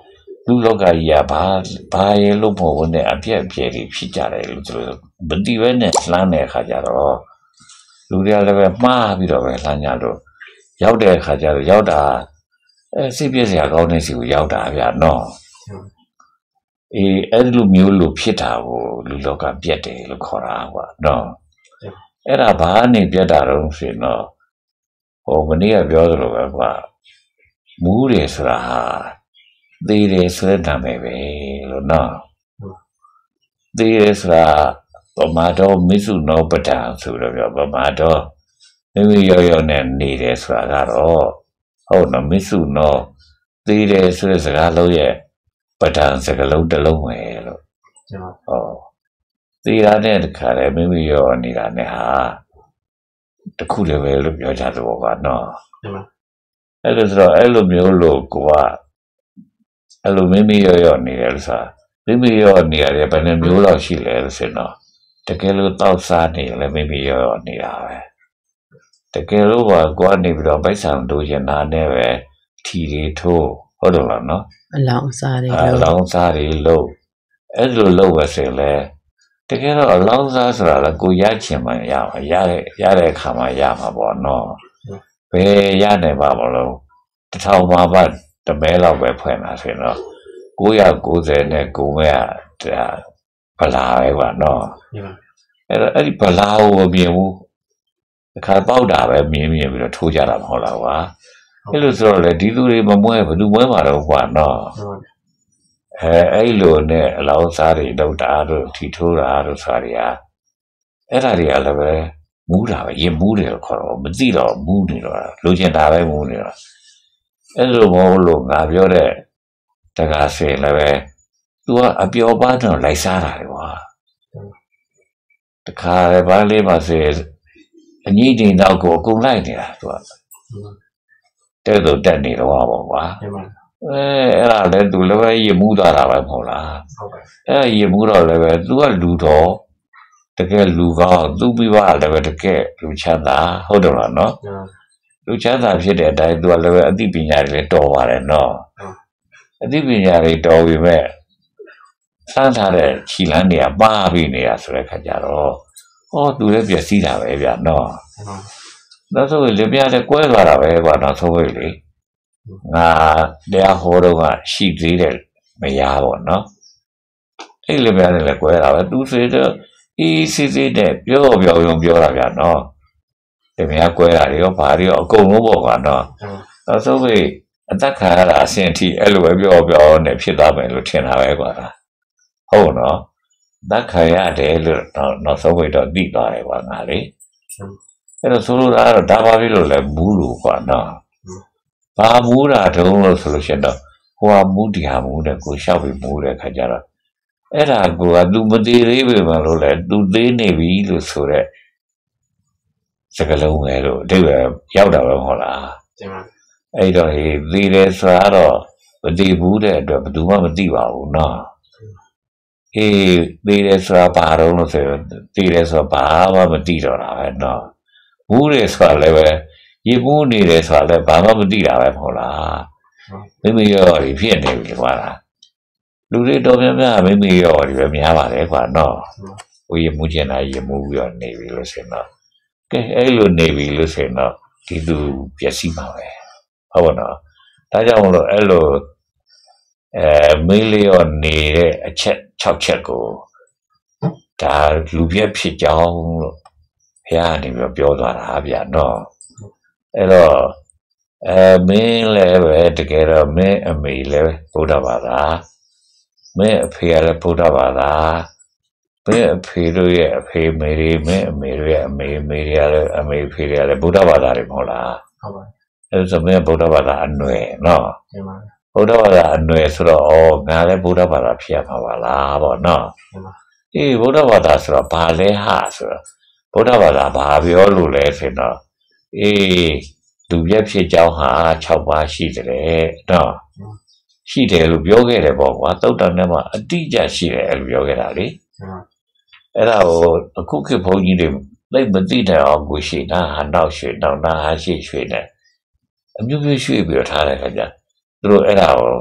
လူလောကကြီးကဘာဘာရဲ့လို့မဟုတ်ဘူးနဲ့အပြည့်အပြည့်တွေဖြစ်ကြတယ်လို့သူတို့မတိပဲနဲ့လှမ်းတဲ့အခါကျတော့လူတွေကလည်းပဲမှားပြီးတော့ပဲလှမ်းကြလို့ရောက်တဲ့အခါကျတော့ရောက်တာအဲစိတ်ပြည့်စရာကောင်းတဲ့စီကိုရောက်တာဗျာနော်အေးအဲ့လိုမျိုးလို့ဖြစ်တာကိုလူလောကပြတ်တယ်လို့ခေါ်တာကွာနော်အဲ့ဒါဘာနေပြတ်တာတော့ဆိုရင်တော့ဟိုမနေ့ကပြောသလိုပဲကွာမူးတယ်ဆိုတာဟာသေးတယ်ဆိုတဲ့နာမည်ပဲလို့နော်သေးတယ်ဆိုတာပမာတော့မိစုနောပဒံဆိုတော့ပြောပမာတော့မိမိရောရောနဲ့နေတယ်ဆိုတာကတော့ဟုတ်နော်မိစုနောသေးတယ်ဆိုတဲ့စကားလုံးရဲ့ပဒံစကားလုံးတစ်လုံးပဲလို့ဟောသေးတာနဲ့တခါလေမိမိရောနေတာနဲ့ဟာတခုလည်းပဲလို့ပြောကြတော့ပါနော်အဲ့ဒါဆိုတော့အဲ့လိုမျိုးလို့ကိုကအဲ့လိုမိမိရောရောနေတယ်လို့ဆိုတာမိမိရောနေရတယ်ဘယ်နှမျိုးလောက်ရှိလဲလို့ဆိုတော့တကယ်လို့တောက်စားနေလည်းမိမိရောရောနေတာပဲတကယ်လို့ကကိုကနေပြီးတော့ဗိုက်ဆံတို့ရင်နာနဲ့ပဲထီတွေထိုးဟုတ်တယ်လားနော်အလောင်းစားတွေလို့အလောင်းစားတွေလို့အဲ့လိုလုပ်ရစေလဲတကယ်တော့အလောင်းစားဆိုတာကကိုရချင်မှရမှာရတဲ့ရတဲ့အခါမှာရမှာပေါ့နော်ဘယ်ရနိုင်ပါမလို့တထောင်ပါပါတမဲလောက်ပဲဖွင့်လာဆိုတော့ကိုး၉၀နဲ့ကိုမဲဒါဗလာပဲကွာနော်အဲ့တော့အဲ့ဒီဗလာကိုမမြင်ဘူးအခါပေါက်တာပဲမြင်မြင်ပြီးတော့ထိုးကြတာမဟုတ်လားကွာအဲ့လိုဆိုတော့လေဒီလူတွေမမွဲဘယ်သူမွဲမှာတော့ကွာနော်အဲအဲ့လိုနဲ့အလောင်းစားတွေလောက်တာတို့ထီထိုးတာတို့စားတွေကအဲ့ဒါတွေကလည်းပဲမူးတာပဲရင်မူးတယ်လို့ခေါ်တော့မသိတော့မူးနေတော့လိုချင်တာပဲမူးနေတော့အဲ့လိုမဟုတ်လို့ငါပြောတဲ့တကားစင်လည်းပဲ तू ကအပျော်ပါတော့လိုက်စားတာလေကွာတခါလေဘာလေးမှစေအညီတင်တော့ကိုအကုန်လိုက်နေတာ तू ကတဲ့တော့တက်နေတော့ပါကွာအဲအဲ့ဒါလည်း तू လည်းပဲရေမူးသွားတာပဲမဟုတ်လားအဲ့ရေမူးတော့လည်းပဲ तू ကလူတော်တကယ်လူကောင်း तू ပြီးပါလည်းပဲတကယ်လူချမ်းသာဟုတ်တယ်လားနော်လူချမ်းသာဖြစ်တဲ့အတိုင်း तू ကလည်းပဲအသိပညာတွေလည်းတော်ပါတယ်နော်အသိပညာတွေတော်ပြီမဲ့စမ်းထားတဲ့ခြိလန်းတွေကပါပြီးနေတာဆိုတဲ့ခါကျတော့ဟော तू လည်းပြည့်စည်တာပဲဗျာနော်နောက်ဆုံးလေပြတဲ့ကွဲသွားတာပဲကွာနောက်ဆုံးလေငါတရားဟောတော့ကရှိသေးတယ်မရပါတော့နော်အဲ့လေပြတယ်လည်းကွဲတာပဲ तू စေတော့အေးစစ်စစ်နဲ့ပြောပြောရုံပြောတာဗျာနော်တမယာကွဲတာတွေရောဘာတွေရောအကုန်လုံးပေါ့ကွာနော်နောက်ဆုံးပဲအသက်ခံရတာအဆင့်အထိအဲ့လိုပဲပြောပြောနဲ့ဖြစ်သွားမယ်လို့ထင်တာပဲကွာဟုတ်နော်သက်ခံရတယ်လို့နောက်ဆုံးပဲတော့သိသွားတယ်ကွာငါလေအဲ့တော့ဆိုလိုတာကတော့ဒါပါပြီလို့လည်းမူးလို့ကွာနော်ဘာမူးတာတုံးလို့ဆိုလို့ရှိရင်တော့ဟိုဟာမူးတရားမူးတဲ့ကိုရှောက်ပြီးမူးတဲ့ခါကျတော့အဲ့ဒါကိုက तू မသေးသေးပဲမလို့လေ तू သေးနေပြီလို့ဆိုတဲ့စကလုံးပဲလို့အတိတ်ပဲရောက်တာပဲမဟုတ်လားအဲ့တော့ဟေးသေးတယ်ဆိုတော့မသေးဘူးတဲ့အတွက်ဘယ်သူမှမသိပါဘူးနော်အေးသေးတယ်ဆိုတာဘာတော့လို့ဆိုတော့သေးတယ်ဆိုတာဘာမှမသိတော့တာပဲနော်မူးတယ်ဆိုတာလည်းပဲရေမူးနေတယ်ဆိုတာလည်းဘာမှမသိတာပဲမဟုတ်လားမိမိရောဒီဖြစ်နေပြီကွာလူတွေတော်များများမိမိရောဒီပဲများပါတယ်ကွာနော်ဟိုရေမူးချင်တာရေမူးပြီးတော့နေပြီလို့ဆိုတော့ကဲအဲ့လိုနေပြီလို့ဆိုတော့ဒီသူပျက်စီးမှာပဲဟုတ်ပါတော့ဒါကြောင့်မလို့အဲ့လိုအဲမေးလျော့နေတဲ့အချက်၆ချက်ကိုဒါလူပြည့်ဖြစ်ကြောင်းလို့ဘုရားနေပြီးပြောသွားတာဗျာနော်အဲ့တော့အဲမင်းလည်းပဲတကယ်တော့မင်းအမေလည်းဗုဒ္ဓဘာသာမင်းအဖေလည်းဗုဒ္ဓဘာသာမင်းအဖေတို့ရဲ့အဖေမေတွေမင်းအမေတို့ရဲ့အမေမေတွေလည်းအမေဖေတွေလည်းဗုဒ္ဓဘာသာတွေမဟုတ်လားဟုတ်ပါအဲ့ဆိုမင်းဗုဒ္ဓဘာသာအနွယ်နော်ဗုဒ္ဓဘာသာအနွယ်ဆိုတော့ဩငါလည်းဗုဒ္ဓဘာသာဖြစ်ရမှာပါလားပေါ့နော်အေးဗုဒ္ဓဘာသာဆိုတော့ဘာလဲဟာဆိုတော့ဗုဒ္ဓဘာသာဘာပြောလို့လဲဆိုတော့အေးလူပြည့်ဖြစ်ကြောင်းဟာ၆ပါးရှိတယ်နော်ရှိတယ်လို့ပြောခဲ့တယ်ပေါ့ကွာသုတ်တန်ထဲမှာအတိအကျရှိတယ်လို့ပြောခဲ့တာလေအဲ့ဒါကိုအခုခေတ်ဘုန်းကြီးတွေသိမသိတဲ့အောင်ကိုရှိတာဟာနောက်ရွှေနောက်နာဟာရှိရွှေနဲ့အမျိုးမျိုးရွှေပြီးတော့ထားတယ်ခင်ဗျာသူတို့အဲ့ဒါကို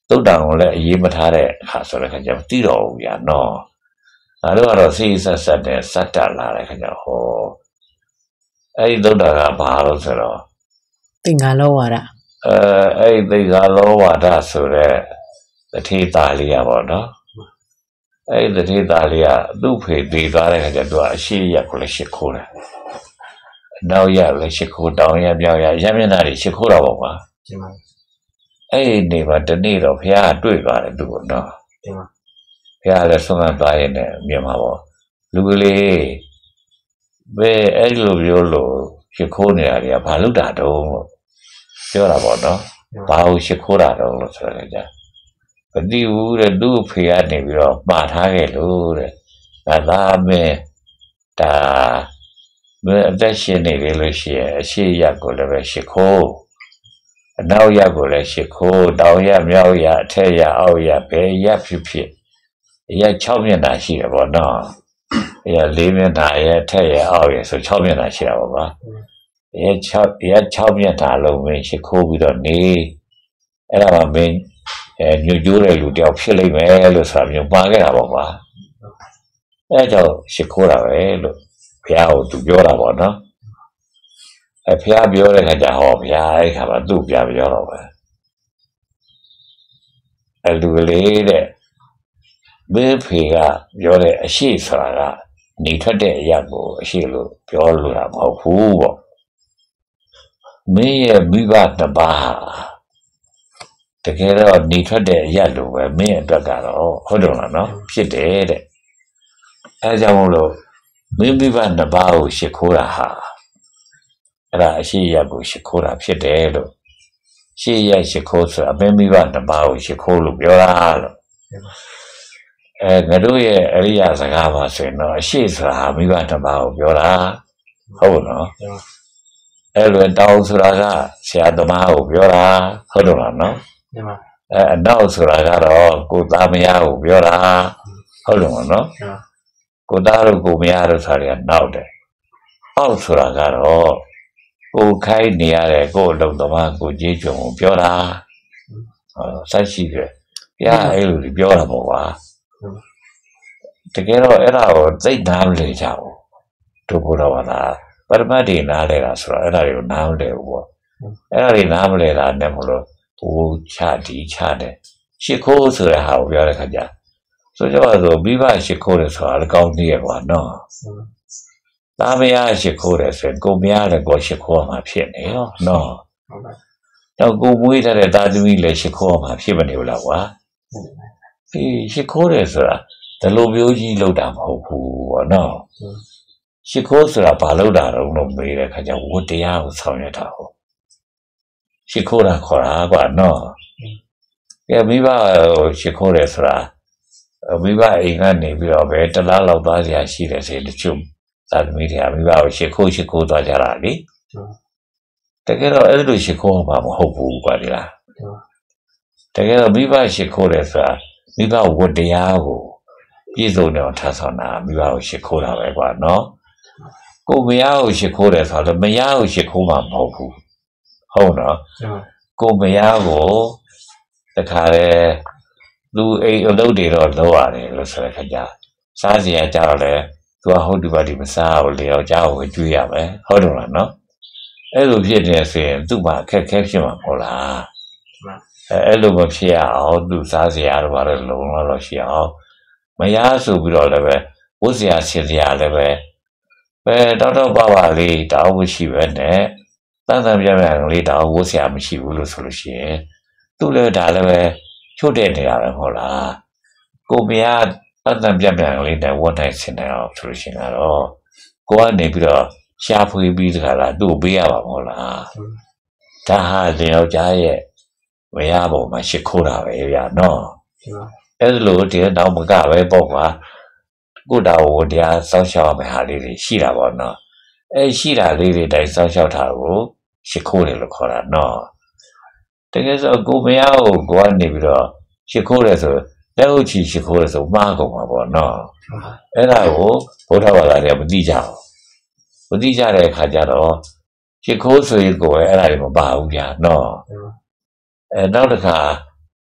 သုတ်တံကိုလည်းအေးမထားတဲ့အခါဆိုတဲ့ခါကျမသိတော့ဘူးဗျာနော်ငါတို့ကတော့စိတ်ဆက်ဆက်နဲ့စက်တက်လာတဲ့ခါကျဟောအဲ့ဒီသုတ်တံကဘာလို့ဆိုတော့သင်္ဃာလောဝါဒအဲအဲ့ဒီသင်္ဃာလောဝါဒဆိုတဲ့တထေသားလေးရပါတော့အဲ့ဒီတထေသားလေးကသူ့ဖေသေးသွားတဲ့ခါကျသူကအရှိရက်ကိုလည်းရှ िख ိုးတယ်နောက်ရလည်းရှ िख ိုးတောင်းရမြောက်ရရမျက်နှာတွေရှ िख ိုးတော့ပါကွာအဲ့ဒီနေမှာတနေ့တော့ဘုရားတွေ့ပါတယ်သူကနော်ဘုရားလည်းဆုံးမသွားရင်လည်းမြင်မှာပေါ့လူကလေးဘယ်အဲ့လိုမျိုးလို့ရှ िख ိုးနေရတယ်ကဘာလို့တာတုံးလို့ပြောတာပေါ့နော်ဘာလို့ရှ िख ိုးတာတုံးလို့ဆိုရကြမသိဘူးတဲ့သူ့ဖေကနေပြီးတော့မှားထားခဲ့လို့တဲ့ဒါသာမင်းဒါမင်းအသက်ရှင်နေလေလို့ရှိရင်အရှိရက်ကိုလည်းပဲရှ िख ိုးအနောက်ရက်ကိုလည်းရှ िख ိုးတောင်ရက်မြောက်ရက်အထက်ရက်အောက်ရက်ဘယ်ရက်ဖြစ်ဖြစ်ရက်၆မျက်နှာရှိတယ်ပေါ့နော်ရက်၄မျက်နှာရက်ထက်ရက်အောက်ရက်ဆို၆မျက်နှာရှိတာပေါ့ကွာရက်၆ရက်၆မျက်နှာလုံးမင်းရှ िख ိုးပြီးတော့နေအဲ့ဒါမှမင်းအဲညှို့ကျိုးတဲ့လူတယောက်ဖြစ်လိမ့်မယ်လို့ဆိုတာမျိုးပါခဲ့တာပေါ့ကွာအဲကြောင့်ရှ िख ိုးတာပဲလို့ဘုရားကသူပြောတာပေါ့နော်အဲဘုရားပြောတဲ့ခါကျဟောဘုရားအဲ့ခါမှာသူ့ပြပြောတော့ပဲအဲလူလေးတဲ့ဘေးဖေကပြောတဲ့အရှိဆိုတာကနေထွက်တဲ့အရာကိုအရှိလို့ပြောလို့တာမဟုတ်ဘူးပေါ့မင်းရဲ့မိဘတစ်ပါးတကယ်တော့နေထွက်တဲ့အရာလို့ပဲမင်းအတွက်ကတော့ဟုတ်တယ်လားနော်ဖြစ်တယ်တဲ့အဲကြောင့်မို့လို့မင်းမိဘတစ်ပါးကိုရှ िख ိုးတာဟာအဲ့ဒါအရှိရကိုရှ िख ိုးတာဖြစ်တယ်လို့ရှေ့ရရှ िख ိုးဆိုတာမင်းမိဘတစ်ပါးကိုရှ िख ိုးလို့ပြောတာလို့အဲငါတို့ရဲ့အရိယာစကားပါဆိုရင်တော့အရှိဆိုတာမိဘတစ်ပါးကိုပြောတာဟုတ်နော်အဲ့လိုတောင်းဆိုတာကဆရာသမားကိုပြောတာဟုတ်တယ်လားနော်အဲအနောက်ဆိုတာကတော့ကိုသားမယားကိုပြောတာဟုတ်တယ်မနော်ကိုသားတို့ကိုမယားတို့ဆိုတာကနောက်တယ်အောက်ဆိုတာကတော့ကိုခိုင်းနေရတယ်ကိုအလုံးသမားကိုကြီးကျုံကိုပြောတာဟောဆက်ရှိတယ်ဘုရားအဲ့လိုပြောတာပေါ့ကွာတကယ်တော့အဲ့ဒါကိုသိနာမလဲကြဘူးတို့ဘုရားဘာသာပရမတ်တွေနားလဲတာဆိုတော့အဲ့ဒါတွေကိုနားမလဲဘူးပေါ့အဲ့ဒါတွေနားမလဲတာနဲ့မလို့ဟိုချဒီချတယ်ရှ िख ိုးဆိုတဲ့ဟာကိုပြောတဲ့ခါကျဆိုကြပါစို့မိဘရှ िख ိုးတယ်ဆိုတာလည်းကောင်းသေးရဲ့ကွာနော်သားမယားရှ िख ိုးတယ်ဆိုရင်ကိုမယားလည်းကိုရှ िख ိုးမှာဖြစ်နေရောနော်တော့ကိုမွေးတဲ့သားသမီးလည်းရှ िख ိုးမှာဖြစ်မနေဘူးလားကွာဒီရှ िख ိုးတယ်ဆိုတာဒီလိုမျိုးကြီးလောက်တာမဟုတ်ဘူးပေါ့နော်ရှ िख ိုးဆိုတာဘာလောက်တာတော့လို့မေးတဲ့ခါကျဝတ်တရားကိုဆောင်ရတာဟုတ်ရှ िख ိုးတာခေါ်တာကွာနော်ကဲမိဘရှ िख ိုးတယ်ဆိုတာမိဘအိမ်ကနေပြီးတော့ပဲတလားလောက်သွားစရာရှိတယ်ဆိုတချို့သာသမီတွေကမိဘကိုရှ िख ိုးရှ िख ိုးသွားကြတာလေတကယ်တော့အဲ့လိုရှ िख ိုးမှာမဟုတ်ဘူးကွာဒီလားတကယ်တော့မိဘရှ िख ိုးတယ်ဆိုတာမိဘဝတ်တရားကိုပြည့်စုံတယ်ထားဆောင်တာမိဘကိုရှ िख ိုးတာပဲကွာနော်ကိုမယားကိုရှ िख ိုးတယ်ဆိုတော့မယားကိုရှ िख ိုးမှာမဟုတ်ဘူးဟုတ်နော်ကိုမယားကိုတခါလေသူအိမ်အလုပ်တွေတော့လုပ်ရတယ်လို့ဆိုတဲ့ခါကျစားစရာကြတော့လေသူကဟုတ်ဒီပါဒီမစားဘူးလေယောက်ျားကိုကြွေးရမယ်ဟုတ်တယ်လားနော်အဲ့လိုဖြစ်နေဆိုရင်သူ့မှာအခက်ခဲဖြစ်မှာမဟုတ်လားအဲအဲ့လိုမဖြစ်ရအောင်သူစားစရာတော့ဘာလို့လုံလောက်တော့ရှိအောင်မရဆိုပြီးတော့လည်းပဲဝတ်စရာဆင်စရာလည်းပဲပဲတော့တော့ပါပါလေးတောင်းမရှိပဲနဲ့တန်တန်ပြပြလေးတောင်းဝတ်စရာမရှိဘူးလို့ဆိုလို့ရှိရင်သူ့လည်းဒါလည်းပဲချို့တဲ့နေတာပဲမဟုတ်လားကိုမရတန်တန်ပြပြလေးနဲ့ဝတ်နိုင်စင်တယ်အောင်ဆိုလို့ရှိရင်တော့ကိုကနေပြီးတော့ရှားဖွေးပြီးတခါလားသူ့ပေးရပါမဟုတ်လားဒါဟာလေယောက်ျားရဲ့မရပုံမှာရှ िख ိုးတာပဲဗျာနော်အဲ့လိုတည်းတော့မကပဲပေါ့ကွာကိုတော်ဝတရားစောင့်ရှောက်မယ်ဟာလေးတွေရှိတာပေါ့နော်အဲ့ရှိတာလေးတွေတိုင်းစောင့်ရှောက်တာကိုရှ िख ိုးတယ်လို့ခေါ်တာနော်တကယ်ဆိုကိုမရကိုကိုကနေပြီးတော့ရှ िख ိုးတယ်ဆိုလက်ဥချီရှ िख ိုးတယ်ဆိုမှားကုန်မှာပေါ့နော်အဲ့ဒါကိုဘုရားဘာသာတွေကမသိကြဘူးမသိကြတဲ့အခါကျတော့ရှ िख ိုးဆိုရင်ကိုယ်အဲ့ဒါတွေမပါဘူးဗျာနော်အဲနောက်တစ်ခါ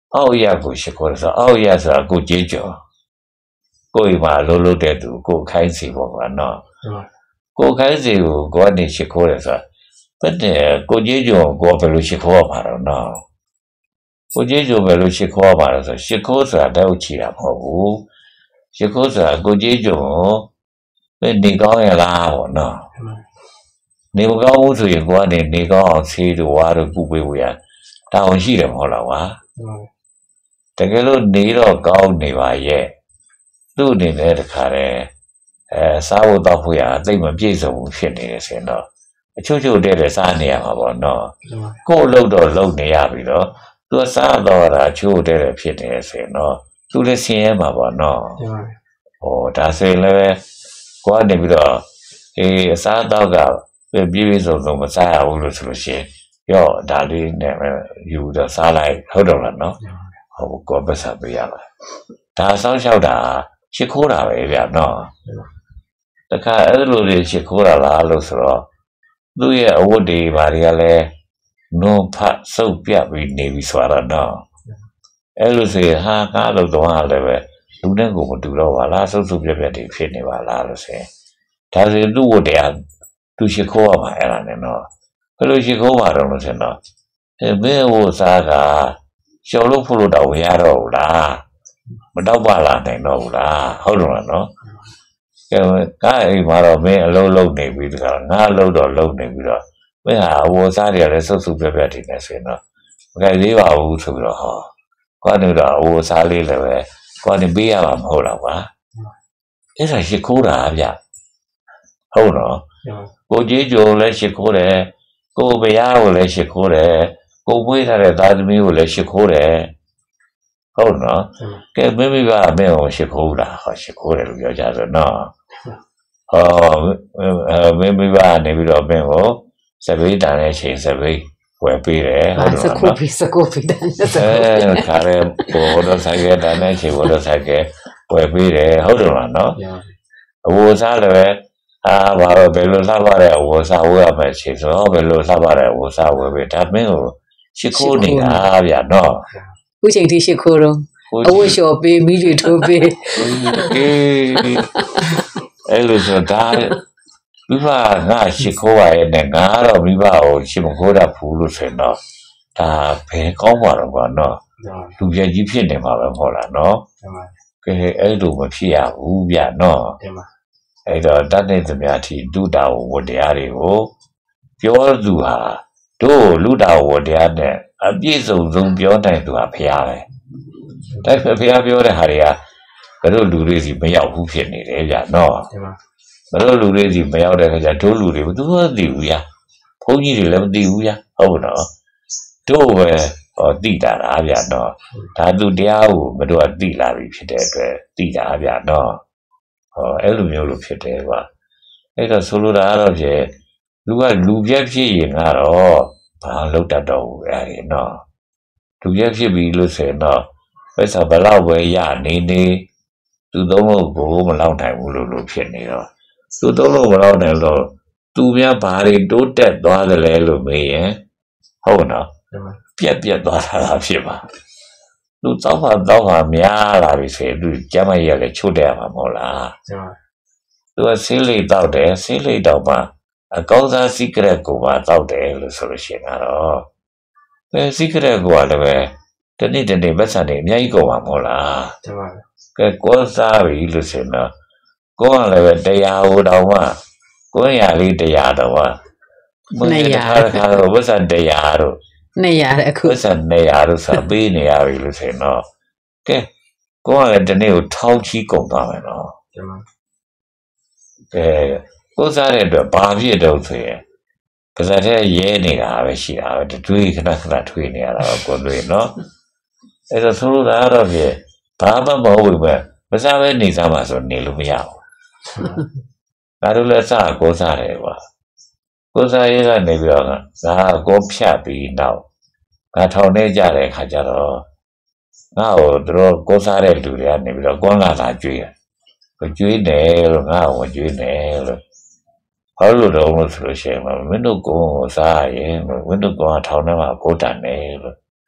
အောက်ရကိုရှိခိုးတယ်ဆိုအောက်ရဆိုတာကိုကြေးကြော်ကိုယ်မှာလုံးလုံးတဲ့သူကိုခိုင်းစီပေါ့ကွာနော်ကိုခိုင်းစီကိုကိုကနေရှိခိုးတယ်ဆိုတာပတ်တယ်ကိုကြေးကြော်ကိုဘယ်လိုရှိခိုးရမှာတော့နော်ကိုကြေးကြော်ဘယ်လိုရှိခိုးရမှာလဲဆိုရှိခိုးဆိုတာတောက်ချီတာမဟုတ်ဘူးရှိခိုးဆိုတာကိုကြေးကြော်ပဲနေကောင်းရလားပေါ့နော်နေမကောင်းဘူးဆိုရင်ကိုကနေနေကောင်းအောင်ဆေးတို့ဝါတို့ကုပေးဖို့ရတောင်းရှိတယ်မဟုတ်လားကွာတကယ်လို့နေတော့ကောင်းနေပါရဲ့သူ့အနေနဲ့တခါတည်းအဲစားဖို့တောက်ဖို့ရအသိမပြည့်စုံဘူးဖြစ်နေတယ်ဆိုရင်တော့အချို့ချို့တဲ့တဲ့စားနေရမှာပေါ့နော်ကို့အလုပ်တော့လုပ်နေရပြီတော့သူကစားတော့တာချို့တဲ့တဲ့ဖြစ်နေတယ်ဆိုရင်တော့သူလည်းဆင်းရဲမှာပေါ့နော်ဟောဒါဆိုရင်လည်းကိုကနေပြီးတော့အေးအစားတောက်ကပြည့်ပြည့်စုံစုံမစားရဘူးလို့ဆိုလို့ရှိရင်ရော့ဒါလေးနဲ့ယူတော့စားလိုက်ဟုတ်တော့လားနော်ဟိုကောပတ်စားပေးရပါဒါဆောင်းလျှောက်တာရှ िख ိုးတာပဲဗျာနော်တခါအဲ့လိုလေးရှ िख ိုးတာလားလို့ဆိုတော့သူ့ရဲ့အဝတ်တွေဘာတွေကလဲနုံဖတ်စုပ်ပြပြီးနေပြီးဆိုတော့နော်အဲ့လိုဆိုရင်ဟာကားလို့တော့လည်းပဲလူနဲ့ကိုမတူတော့ပါလားစုပ်စုပ်ပြပြတွေဖြစ်နေပါလားလို့ဆိုရင်ဒါဆိုရင်သူ့ဝတ်တရားသူရှ िख ိုးရမှာအဲ့ဒါနဲ့နော်ဘယ်လိုရှ िख ိုးမှာတော့လို့ဆိုတော့အဲဘယ်ဟိုစားကရှော်လို့ဖို့လို့တော့ဝင်ရတော့ဘူးလားမတော့ပါလားနိုင်တော့ဘူးလားဟုတ်တော့လားနော်ကဲကားအိမ်မှာတော့မင်းအလုံးလုံးနေပြီးတခါငါအလုံးတော့လုံးနေပြီးတော့မင်းဟာဝစားတွေကလည်းစုပ်စုပ်ပြပြနေနေဆိုရင်တော့မကြိုက်သေးပါဘူးဆိုပြီးတော့ဟောကွာနေတော့ဝစားလေးလည်းပဲကွာနေပေးရမှာမဟုတ်တော့ပါအဲ့ဒါရှ िख ိုးတာဗျဟုတ်တော့ကိုကြီးကျိုးလည်းရှ िख ိုးတယ်ကိုဘုရားကိုလည်းရှ िख ိုးတယ်ကိုပွေးထားတဲ့သားသမီးကိုလည်းရှ िख ိုးတယ်ဟုတ်နော်ကဲမိမိကမင်းကိုရှ िख ိုးတာဟောရှ िख ိုးတယ်လို့ပြောကြဆိုနော်ဟောမိမိကနေပြီးတော့မင်းကိုစပိတ်တန်တဲ့ချိန်စပိတ်ဝယ်ပေးတယ်ဟုတ်တော့နော်စကုပီစကုပီတန်အဲခါရဲဘောတော့ဆိုင်ကတန်တဲ့ချိန်ဘောတော့ဆိုင်ကဝယ်ပေးတယ်ဟုတ်တော့နော်အဝစားလည်းအာဘာလို့ဘယ်လိုလှပတဲ့အဝစားဝယ်ရမယ်ချိန်ဆိုတော့ဘယ်လိုလှပတဲ့အဝစားဝယ်ပေးဒါမင်းကိုရှ िख ိုးနေတာဗျာနော်ခုချိန်ထိရှ िख ိုးတော့အဝတ်လျှော်ပေးမိတွေထိုးပေးအေးအဲ့လိုဆိုတာမိဘငါရှ िख ိုးရရဲ့နဲ့ငါတော့မိဘကိုရှ िख ိုးတာဘူးလို့ဆိုရင်တော့ဒါဘယ်ကောင်းမှာတော့ကွာနော်လူပြကြီးဖြစ်နေမှာပဲမဟုတ်လားနော်ကဲအဲ့လိုမဖြစ်ရဘူးဗျာနော်အဲ့တော့တတ်တဲ့သမားထီလူတာဝတ္တရားတွေကိုပြောသူဟာတို့လူတာဝတ္တရားနဲ့အပြည့်စုံဆုံးပြောနိုင်သူဟာဖရားပဲဒါပေမဲ့ဖရားပြောတဲ့ဟာတွေကဘယ်လိုလူတွေစီမရောက်ဘူးဖြစ်နေတယ်ဗျာနော်ဘယ်လိုလူတွေစီမရောက်တဲ့ခါကျတို့လူတွေဘယ်သူမှမသိဘူးဗျာဘုန်းကြီးတွေလည်းမသိဘူးဗျာဟုတ်နော်တို့ပဲဟောသိတာလားဗျာနော်ဒါသူတရားကိုမတို့ကသိလာပြီဖြစ်တဲ့အတွက်သိတာဗျာနော်ဟောအဲ့လိုမျိုးလို့ဖြစ်တယ်ကွာအဲ့တော့ဆိုလိုတာကတော့ဖြင့်လူကလူပြက်ဖြစ်ရင်ကတော့ဘာလောက်တတ်တော့ဘူးအဲ့ဒီနော်လူပြက်ဖြစ်ပြီလို့ဆိုရင်တော့ပဲစားဘလောက်ပဲရနေနေသူသုံးလို့ကိုမလောက်နိုင်ဘူးလို့လို့ဖြစ်နေတော့သူသုံးလို့မလောက်နိုင်တော့သူများဘာတွေတိုးတက်သွားသလဲလို့မေးရင်ဟုတ်နော်ပြက်ပြက်သွားတာဖြစ်ပါလူတောက်ပါတောက်ပါများလာပြီဆိုရင်သူကျမကြီးကလည်းချို့တယ်မှာမဟုတ်လားသူကဆေးလိပ်တောက်တယ်ဆေးလိပ်တောက်မှအကောင်းစားစီကရက်ကိုပါတောက်တယ်လို့ဆိုလို့ရှိရင်တော့အဲစီကရက်ကိုလည်းပဲတနေ့တနေ့ပတ်စံနေအများကြီးကုန်ပါမဟုတ်လားတပါးကဲကိုစားပြီလို့ဆိုတော့ကိုကလည်းပဲတရားဟိုတောင်မှကိုရလေးတရားတော့မှမင်းရတဲ့ခါတော့ပတ်စံတရားတော့နေရတယ်အခုပတ်စံနေရတော့စပေးနေရပြီလို့ဆိုတော့ကဲကိုကလည်းတနေ့ကိုထောင်းချီကုန်သွားမယ်နော်တပါးကဲကိုစားတဲ့အတွက်ဘာဖြစ်တော့ဆိုရင်ကစားတဲ့ရဲနေတာပဲရှိတာပဲတွေးခဏခဏထွေးနေရတာကိုတွေးနော်အဲ့တော့ဆိုလိုတာတော့ဖြင့်ဘာမှမဟုတ်ဘူးပဲမစားပဲနေစားမှဆိုနေလို့မရဘူး။ဒါတို့လည်းစားကိုစားတယ်ကွာ။ကိုစားရေးကနေပြီးတော့ငါကိုဖြတ်ပြီးနောက်ငါထောင်နေကြတဲ့ခါကျတော့ငါ့ကိုတို့ကိုစားတဲ့လူတွေကနေပြီးတော့ကွန်းလာလာကြွေးတယ်။ကိုကြွေးတယ်လို့ငါ့ကိုကြွေးတယ်လို့ဘာလို့တော့လို့ဆိုလို့ရှိရင်မင်းတို့ကိုစားရင်မင်းတို့ကထောင်ထဲမှာကိုတန်တယ်လို့ဟ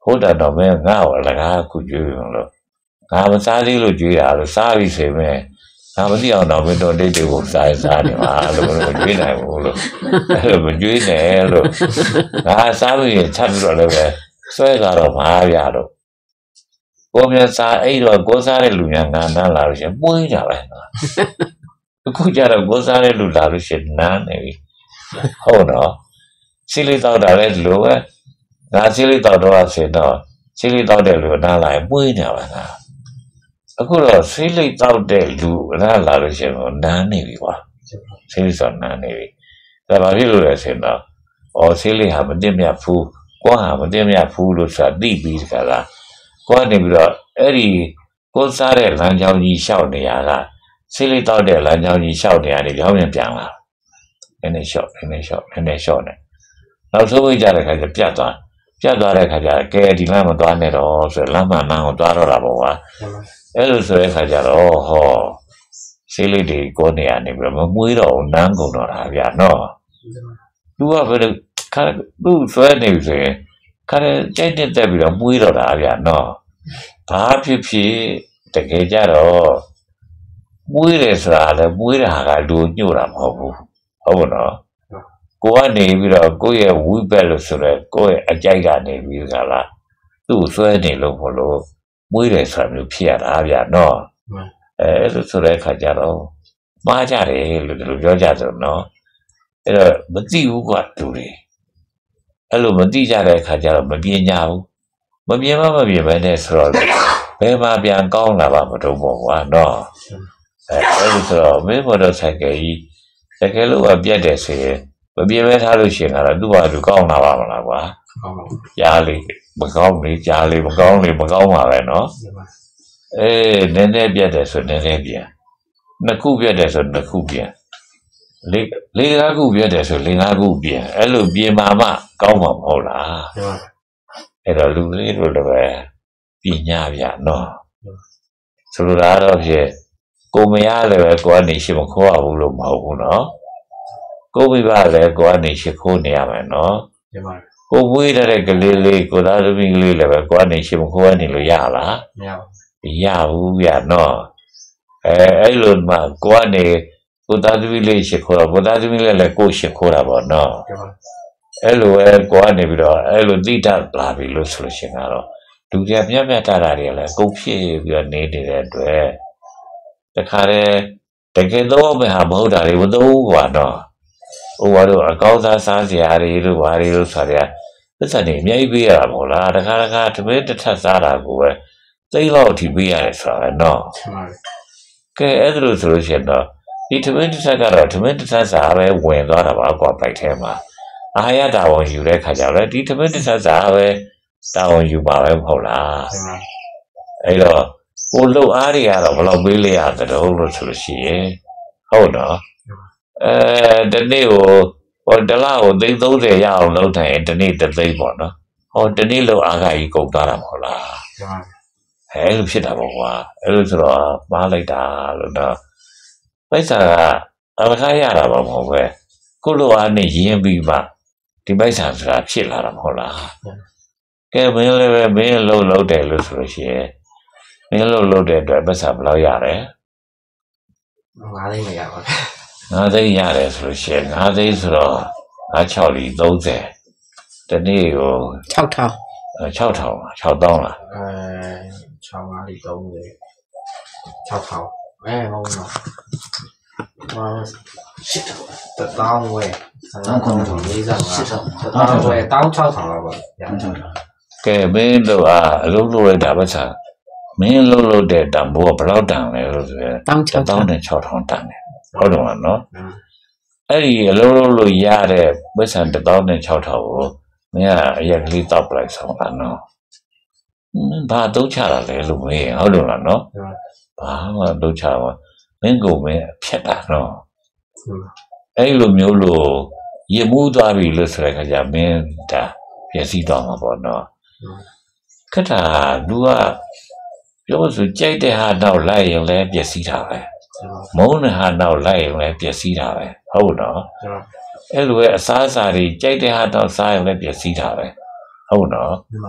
ဟုတ်တယ်တော့မင်းငါ့ကိုအလကားခုကျွေးလို့ငါမစားသေးလို့ကျွေးတာလို့စားပြီဆိုရင်ငါမသိအောင်တော့မင်းတို့တိတ်တိတ်ကိုစားစားနေမှာလို့မကျွေးနိုင်ဘူးလို့အဲ့လိုမကျွေးနဲ့လို့ငါစားပြီးရင်ချက်ပြီးတော့လည်းပဲဆွဲလာတော့မှာရတော့ကိုမြန်စားအဲ့တော့ကိုစားတဲ့လူများငါနားလာလို့ရှင်ပွေးကြပဲအခုကြတော့ကိုစားတဲ့လူလာလို့ရှင်နားနေပြီဟုတ်တော့စီလီတော့တာလည်းလိုပဲငါစီလီတော့တော့ဆင်တော့စီလီတော့တဲ့လူနားလာရင်ပွေးနေပါလားအခုတော့စီလီတော့တဲ့လူနားလာလို့ရှင်နားနေပြီကွာစီလီဆိုနားနေပြီဒါဘာဖြစ်လို့လဲဆင်တော့အော်စီလီဟာမတင်မြတ်ဘူးကိုဟာမတင်မြတ်ဘူးလို့ဆိုတာသိပြီးကြလားကိုကနေပြီးတော့အဲ့ဒီကိုစားတဲ့လမ်းကြောင်းကြီးရှောက်နေရတာစီလီတော့တဲ့လမ်းကြောင်းကြီးရှောက်နေရတယ်ကြောင်းပြန်ပြန်လာနည်းနည်းရှော့နည်းနည်းရှော့နည်းနည်းရှော့နေနောက်ဆုံးဝင်ကြတဲ့ခါကျပြတ်သွားပြတ်သွားတဲ့ခါကျကဲဒီလမ်းမသွားနဲ့တော့ဆိုလမ်းမလမ်းကိုသွားတော့တာပေါ့ကွာအဲ့လိုဆိုတဲ့ခါကျတော့ဟောစီလီတွေကိုနေရနေပြီးတော့မမွေးတော့နန်းကုန်တော့တာဗျာနော်သူကဘယ်လိုခါသူ့ဆွဲနေပြီဆိုရင်ခါကြိုက်တဲ့တက်ပြီးတော့မွေးတော့တာဗျာနော်ဘာဖြစ်ဖြစ်တကယ်ကြတော့မွေးတယ်ဆိုတာလည်းမွေးတာကလူညှို့တာမဟုတ်ဘူးဟုတ်နော်ကိုကနေပြီးတော့ကိုယ့်ရဲ့ဝိဘက်လို့ဆိုရဲကိုယ့်ရဲ့အကြိုက်ကနေပြီးကြလားသူ့ဆွဲနေလို့မလို့မွေးတယ်ဆိုတာမျိုးဖြစ်ရတာဗျာနော်အဲအဲ့လိုဆိုတဲ့ခါကျတော့မှားကြတယ်လို့ဒီလိုပြောကြတယ်နော်အဲ့တော့မသိဘူးကွာသူတွေအဲ့လိုမသိကြတဲ့ခါကျတော့မပြင်းကြဘူးမပြင်းမမပြင်းပဲနဲ့ဆိုတော့ဘယ်မှာပြန်ကောင်းလာပါမတော့ပေါ့ကွာနော်အဲအဲ့လိုဆိုတော့မင်းမော်တော်ဆိုင်ကကြီးတကယ်လို့အပြတ်တယ်ဆိုရင်မပြင်းမဲထားလို့ရှိရင်ကတော့သူ့ဘာသူကောင်းလာပါမလားကွာကြားလေမကောင်းလေကြားလေမကောင်းလေမကောင်းပါပဲနော်အေးနည်းနည်းပြတ်တယ်ဆိုနည်းနည်းပြန်နှစ်ခုပြတ်တယ်ဆိုနှစ်ခုပြန်လေးလေးငါးခုပြတ်တယ်ဆိုလေးငါးခုပြန်အဲ့လိုပြင်မှာမှကောင်းမှာမဟုတ်လားအဲ့တော့လူလေးတို့လည်းပဲပညာဗျာနော်ဆိုလိုတာတော့ဖြစ်ကိုမရလည်းပဲကိုကနေရှိမခိုးရဘူးလို့မဟုတ်ဘူးနော်ကိုမိဘလည်းကိုကနေရှိခိုးနေရမယ်နော်ကိုမွေးတဲ့ကလေးလေးကိုသားသမီးကလေးလည်းပဲကိုကနေရှိမခိုးရနေလို့ရလားမရဘူးရဘူးဗျာနော်အဲအဲ့လိုမှကိုကနေကိုသားသမီးလေးရှိခိုးတော့ကိုသားသမီးလေးလည်းကိုရှိခိုးတာပေါ့နော်အဲ့လိုပဲကိုကနေပြီးတော့အဲ့လိုတိတတ်လာပြီလို့ဆိုလို့ရှိရင်တော့လူကြီးမြတ်မြတ်တာတာတွေလည်းကုန်ဖြစ်ပြီးတော့နေနေတဲ့အတွက်တခါတည်းတကယ်တော့မဟာမဟုတ်တာတွေမသုံးပါတော့ဟိုဘာလို့အကောင်းစားစားစရာတွေလို့ဘာတွေလို့ဆိုရသစ္စာနေအများကြီးပေးရတာမဟုတ်လားတခါတခါတပည့်တစ်ထပ်စားတာကိုပဲသိလောက်အထိပေးရတယ်ဆိုတာနော်ကဲအဲ့ဒါလို့ဆိုလို့ရှိရင်တော့ဒီတပည့်တစ်ထပ်ကတော့တပည့်တစ်ထပ်စားပဲဝင်သွားတာပါကွာပိုက်ထဲမှာအာရတာဝန်ယူတဲ့ခါကျတော့ဒီတပည့်တစ်ထပ်စားပဲတာဝန်ယူပါပဲမဟုတ်လားအဲ့တော့ကိုလှုပ်အားတွေကတော့ဘယ်လောက်ပေးလိုက်ရတယ်လို့ဆိုလို့ရှိရင်ဟုတ်တော့အဲဒီနေ့ကိုဟိုတလားကိုသိန်းသုံးဆယ်ရအောင်လုပ်တယ်ဒီနေ့တစ်သိန်းပေါ့နော်ဟောဒီနေ့လောက်အားခါကြီးကုန်သွားတာမဟုတ်လားအဲလိုဖြစ်တာပေါ့ကွာအဲလိုဆိုတော့မှားလိုက်တာလို့တော့ပိုက်ဆံကအလကားရတာပါမဟုတ်ပဲကိုလိုအားနဲ့ရင်းပြီးမှဒီပိုက်ဆံဆိုတာဖြစ်လာတာမဟုတ်လားကဲမင်းလည်းပဲမင်းလှုပ်လှုပ်တယ်လို့ဆိုလို့ရှိရင်မင်းလှုပ်လှုပ်တဲ့အတွက်ပိုက်ဆံဘယ်လောက်ရတယ်ငါးသိန်းမရပါဘူးငါးသိန်းရတယ်ဆိုလို့ရှိရင်ငါးသိန်းဆိုတော့ငါးချောက်လီသုံးဆယ်ဒီနေ့ကို၆ထောင်၆ထောင်၆တောင်းလားအဲ၆ငါးလီသုံးဆယ်၆ထောင်အဲဟုတ်နော်ဟာရှစ်ထောင်တတောင်းဝဲတောင်းခွန်ထောင်လေးစားရှစ်ထောင်တတောင်းဝဲတောင်း၆ထောင်လောက်ပါရအောင်ကဲမင်းတို့ကအလုံးလုံးလိုက်တာပါစားမင်းလုံးလုံးတဲ့တံဘောကဘယ်လောက်တန်လဲလို့ဆိုရင်တောင်း၆တောင်းနဲ့၆ထောင်တန်တယ်ဟုတ်တယ်မနော်အဲ့ဒီအလုံးလုံးလို့ရတဲ့ဝက်ဆန်တစ်တောင်းနဲ့၆ထောင်ကိုမင်းကအရက်ကလေးတောက်ပလိုက်ဆောင်ပါနော်ဘာတုံးချတာလဲလို့မင်းဟုတ်တယ်မနော်ဘာမှတုံးချပါမင်းကိုမင်းဖြတ်တာနော်အဲ့လိုမျိုးလို့ရမှုသွားပြီလို့ဆိုတဲ့ခါကျမင်းဒါပြည့်စည်သွားမှာပေါ့နော်ခက်တာလူကပြောဆိုကြိုက်တဲ့ဟာတော့လိုက်ရင်လည်းပြည့်စည်တာပဲမုန်းတဲ့ဟာတော့လိုက်ရင်လည်းပျက်စီးတာပဲဟုတ်တော့အဲ့လိုပဲအစားအစာတွေကြိုက်တဲ့ဟာတော့စားရင်လည်းပျက်စီးတာပဲဟုတ်တော့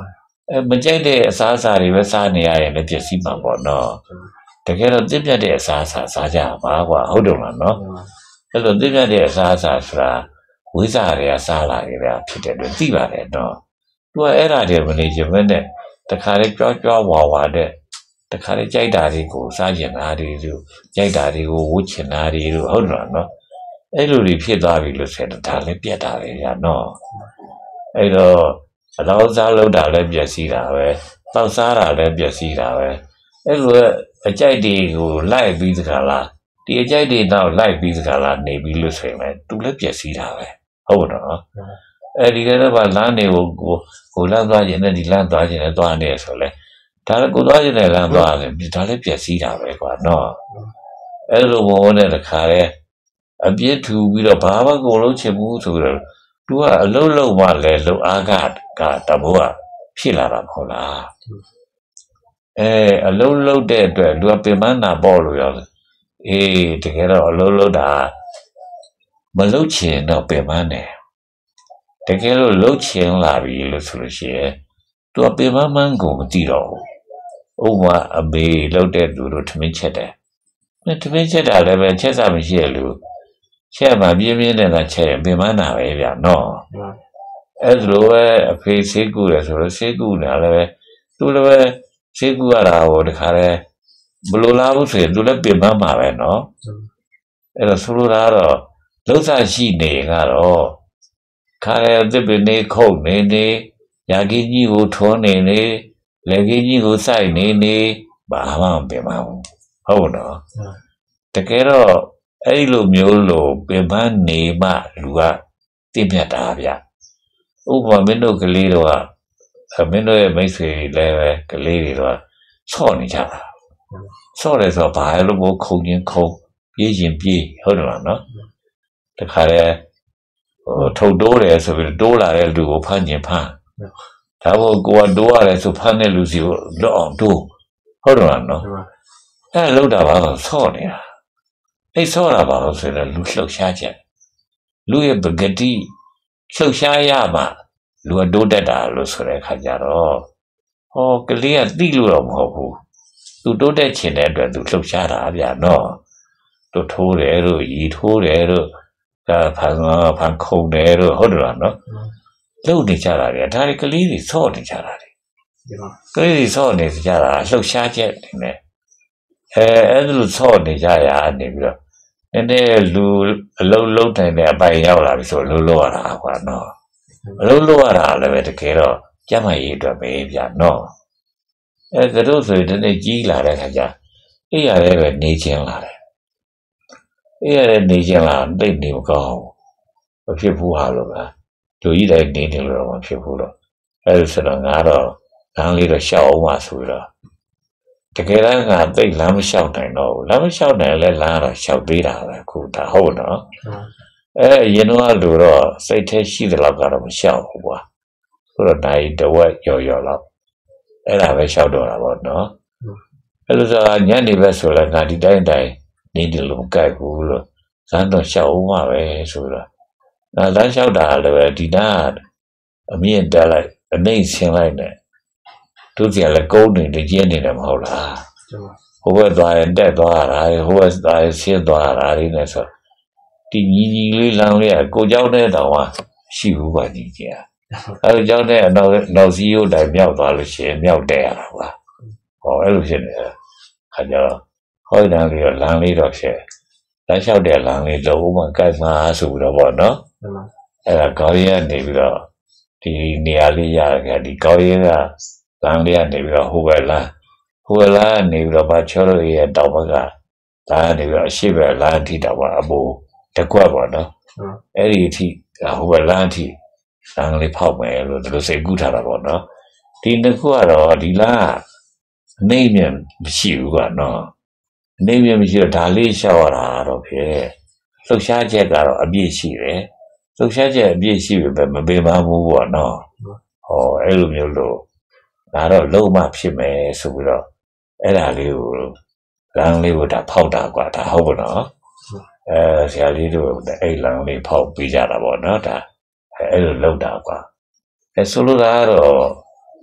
အဲမကြိုက်တဲ့အစားအစာတွေပဲစားနေရရင်လည်းပျက်စီးမှာပေါ့နော်တကယ်တော့သိပြတ်တဲ့အစားအစာစားကြပါကွာဟုတ်တယ်မလားနော်အဲ့လိုသိပြတ်တဲ့အစားအစာဆိုတာဝိဇ္ဇာတွေကစားလာကြတာဖြစ်တဲ့အတွက်သိပါတယ်နော်သူကအဲ့ဒါတွေမနေချင်ပဲနဲ့တခါလေကြွားကြွားဝါဝါတဲ့တခါလေကြိုက်တာတွေကိုစားကျင်တာတွေတို့ကြိုက်တာတွေကိုဝှချင်တာတွေတို့ဟုတ်တယ်နော်အဲ့လိုတွေဖြစ်သွားပြီလို့ဆိုတော့ဒါလည်းပြတ်တာလေရနော်အဲ့တော့အလောစားလို့တာလည်းပြည့်စည်တာပဲတောက်စားတာလည်းပြည့်စည်တာပဲအဲ့လိုအကြိုက်တွေကိုလိုက်ပြီးသခါလားဒီအကြိုက်တွေတော့လိုက်ပြီးသခါလားနေပြီးလို့ဆိုရင်လည်းသူလည်းပြည့်စည်တာပဲဟုတ်တော့အဲ့ဒီကတော့ဗာလမ်းတွေကိုကိုကိုလမ်းသွားခြင်းနဲ့ဒီလမ်းသွားခြင်းနဲ့သွားနေဆိုလဲဒါလည်းကိုသွားခြင်းနဲ့လမ်းသွားတယ်ဒါလည်းပြည့်စည်တာပဲကွာနော်အဲ့လိုဘဝနဲ့တခါလဲအပြစ်ထူပြီးတော့ဘာမှကိုလုံးချင်ဘူးဆိုတော့သူကအလုံးလုံးမှလည်းလုံအားကကတဘောကဖြစ်လာတာမဟုတ်လားအဲအလုံးလုံးတဲ့အတွက်လူကပင်မနာပေါ့လို့ရောအေးတကယ်တော့အလုံးလုံးတာမလုံးချင်တော့ပင်မနေတကယ်လို့လုံးချင်လာပြီလို့ဆိုလို့ရှိရင်သူကပင်မမှန်းကိုမသိတော့ဘူးဥပမာအမေလုံးတဲ့သူတို့ထမင်းချက်တယ်ထမင်းချက်တာလည်းပဲချက်စားမရှိရလို့ချက်မှာပြင်းပြင်းနဲ့ချက်ရင်ပင်မနာပဲဗျာနော်အဲ့လိုပဲအဖေဆေးကူတယ်ဆိုတော့ဆေးကူနေတာလည်းပဲသူလည်းပဲဆေးကူရတာဟိုတခါလဲဘလို့လားဘူးဆိုရင်သူလည်းပင်မမှာပဲနော်အဲ့တော့ဆိုလိုတာတော့လုံးစားရှိနေကတော့ခါရတဲ့ပင်နေခုတ်နေနေရာကြီးကြီးကိုထွန်းနေနေလက်ကြီးကြီးကိုစိုက်နေနေဘာမှမပင်မဘူးဟုတ်တော့တကယ်တော့အဲ့လိုမျိုးလို့ပင်ပန်းနေမှလူကတင့်မြတ်တာဗျဥပမာမင်းတို့ကလေးတော့မင်းတို့ရဲ့မိတ်ဆွေလည်းပဲကလေးတွေတော့ဆော့နေကြတာဆော့တယ်ဆိုတော့ဘာလို့မို့ခုံချင်းခုံပြေးချင်းပြေးဟုတ်တယ်နော်တခါလေဟိုထုတ်တိုးတယ်ဆိုပြီးတိုးလာတဲ့လူကိုဖမ်းချင်းဖမ်းဒါမို့ကိုကတိုးရတယ်ဆိုဖမ်းတဲ့လူစီကိုလွတ်အောင်တိုးဟုတ်တယ်နော်အဲ့လောက်တာပါတော့ဆော့နေတာအဲ့ဆောတာပါလို့ဆိုတော့လူလှုပ်ရှားချက်လူရဲ့ပဂတိလှုပ်ရှားရမှလူအတိုးတက်တာလို့ဆိုတဲ့အခါကျတော့ဟောကလေးကသိလို့တော့မဟုတ်ဘူးသူတိုးတက်ချင်တဲ့အတွက်သူလှုပ်ရှားတာဗျာနော်သူထိုးတယ်တို့ရီထိုးတယ်တို့ဒါဖန်ဖန်ခုံတယ်တို့ဟုတ်တယ်နော်လှုပ်နေကြတာဗျာဒါတွေကလေးတွေဆော့နေကြတာလေကလေးတွေဆော့နေကြတာလှုပ်ရှားချက်နေအဲအဲ့လိုဆော့နေကြရနေပြီးတော့နည်းနည်းလူအလုံးလုံးတိုင်းနဲ့အပိုင်ရောက်လာပြီဆိုလုံးလုံးရတာကွာနော်အလုံးလုံးရတာလည်းပဲတကယ်တော့ကျမကြီးအတွက်ပဲဗျာနော်အဲကတို့ဆိုရင်ဒီနေ့ကြီးလာတဲ့ခါကျအေးရလည်းပဲနေချင်းလာတယ်အေးရလည်းနေချင်းလာတိတ်နေမကောင်းမဖြစ်ဘူးဟာလို့ဗျာလူကြီးတိုင်းနေတယ်လို့တော့မဖြစ်ဘူးတော့အဲဆိုတော့ငါတော့လမ်းလေးတော့ရှောက်အောင်ပါဆိုတော့တကယ်တမ်းကတိတ်လမ်းမလျှောက်နိုင်တော့ဘူးလမ်းမလျှောက်နိုင်လဲလမ်းတော့လျှောက်သေးတာပဲခုဒါဟုတ်နော်အဲရင်တော့လူတော့စိတ်ထဲရှိတဲ့လောက်ကတော့မလျှောက်ဘူးကွာဆိုတော့နိုင်တဝက်ရော်ရော်လောက်အဲ့ဒါပဲလျှောက်တော့တာပေါ့နော်အဲ့လိုဆိုညနေပဲဆိုလဲငါဒီတိုင်းတိုင်းနေတယ်လို့မကြိုက်ဘူးလို့ဇန်းတော့လျှောက်အောင်ပါပဲဆိုတော့ငါလမ်းလျှောက်တာလည်းပဲဒီနာအမြင့်တက်လိုက်အနေဆင်းလိုက်နဲ့သူစီကလည်းကုန်းနေတကျင်းနေတယ်မဟုတ်လားဟိုဘက်သွားရင်တက်သွားတာဟိုဘက်သွားရင်ဆင်းသွားတာတွေနဲ့ဆိုဒီညီညီလေးလမ်းလေးကကိုเจ้าနဲ့တောင်မှရှိဘူးပါညီကြီးအဲလိုเจ้าနဲ့နောက်နောက်စီးရိုးတိုင်မြောက်သွားလို့ရှိရင်မြောက်တက်ရတာကွာဟောအဲ့လိုဖြစ်နေတယ်ခါကြတော့ဟောတဲ့လေးတော့လမ်းလေးတော့ဖြစ်လမ်းလျှောက်တဲ့လမ်းလေးလုံးဝကြိုက်မှာဆိုပြီးတော့ပေါ့နော်အဲ့ဒါကောင်းရနေပြီးတော့ဒီနေရာလေးရခဲ့ဒီကောင်းရကလမ်းလေးကနေပြီးတော့ဟိုဘက်လမ်းဟိုဘက်လမ်းနေပြီးတော့ဘာချောလို့ရဲ့တောင်ဘက်ကဒါနေပြီးတော့အရှိဘက်လမ်းထိတော့အပူတကွက်ပေါ့နော်အဲ့ဒီအထိဟိုဘက်လမ်းထိလမ်းလေးဖောက်မယ်လို့သူတို့စိတ်ကူးထားတာပေါ့နော်ဒီနှစ်ခုကတော့ဒီလမ်းအနေနဲ့မရှိဘူးကွာနော်အနေနဲ့မရှိတော့ဒါလေးရှောက်ရတာတော့ဖြစ်လှုပ်ရှားချက်ကတော့အပြည့်ရှိတယ်လှုပ်ရှားချက်အပြည့်ရှိပြီပဲမပင်ပန်းဘူးပေါ့နော်ဟောအဲ့လိုမျိုးလို့ဒါတော့လုံးမဖြစ်မယ်ဆိုပြီးတော့အဲ့ဒါလေးကိုလမ်းလေးကိုဒါဖောက်တာကွာဒါဟုတ်ပါတော့အဲဆရာလေးတို့အဲ့လမ်းလေးဖောက်ပေးကြတာပေါ့နော်ဒါအဲ့လိုလုပ်တာကွာအဲဆိုလိုတာကတော့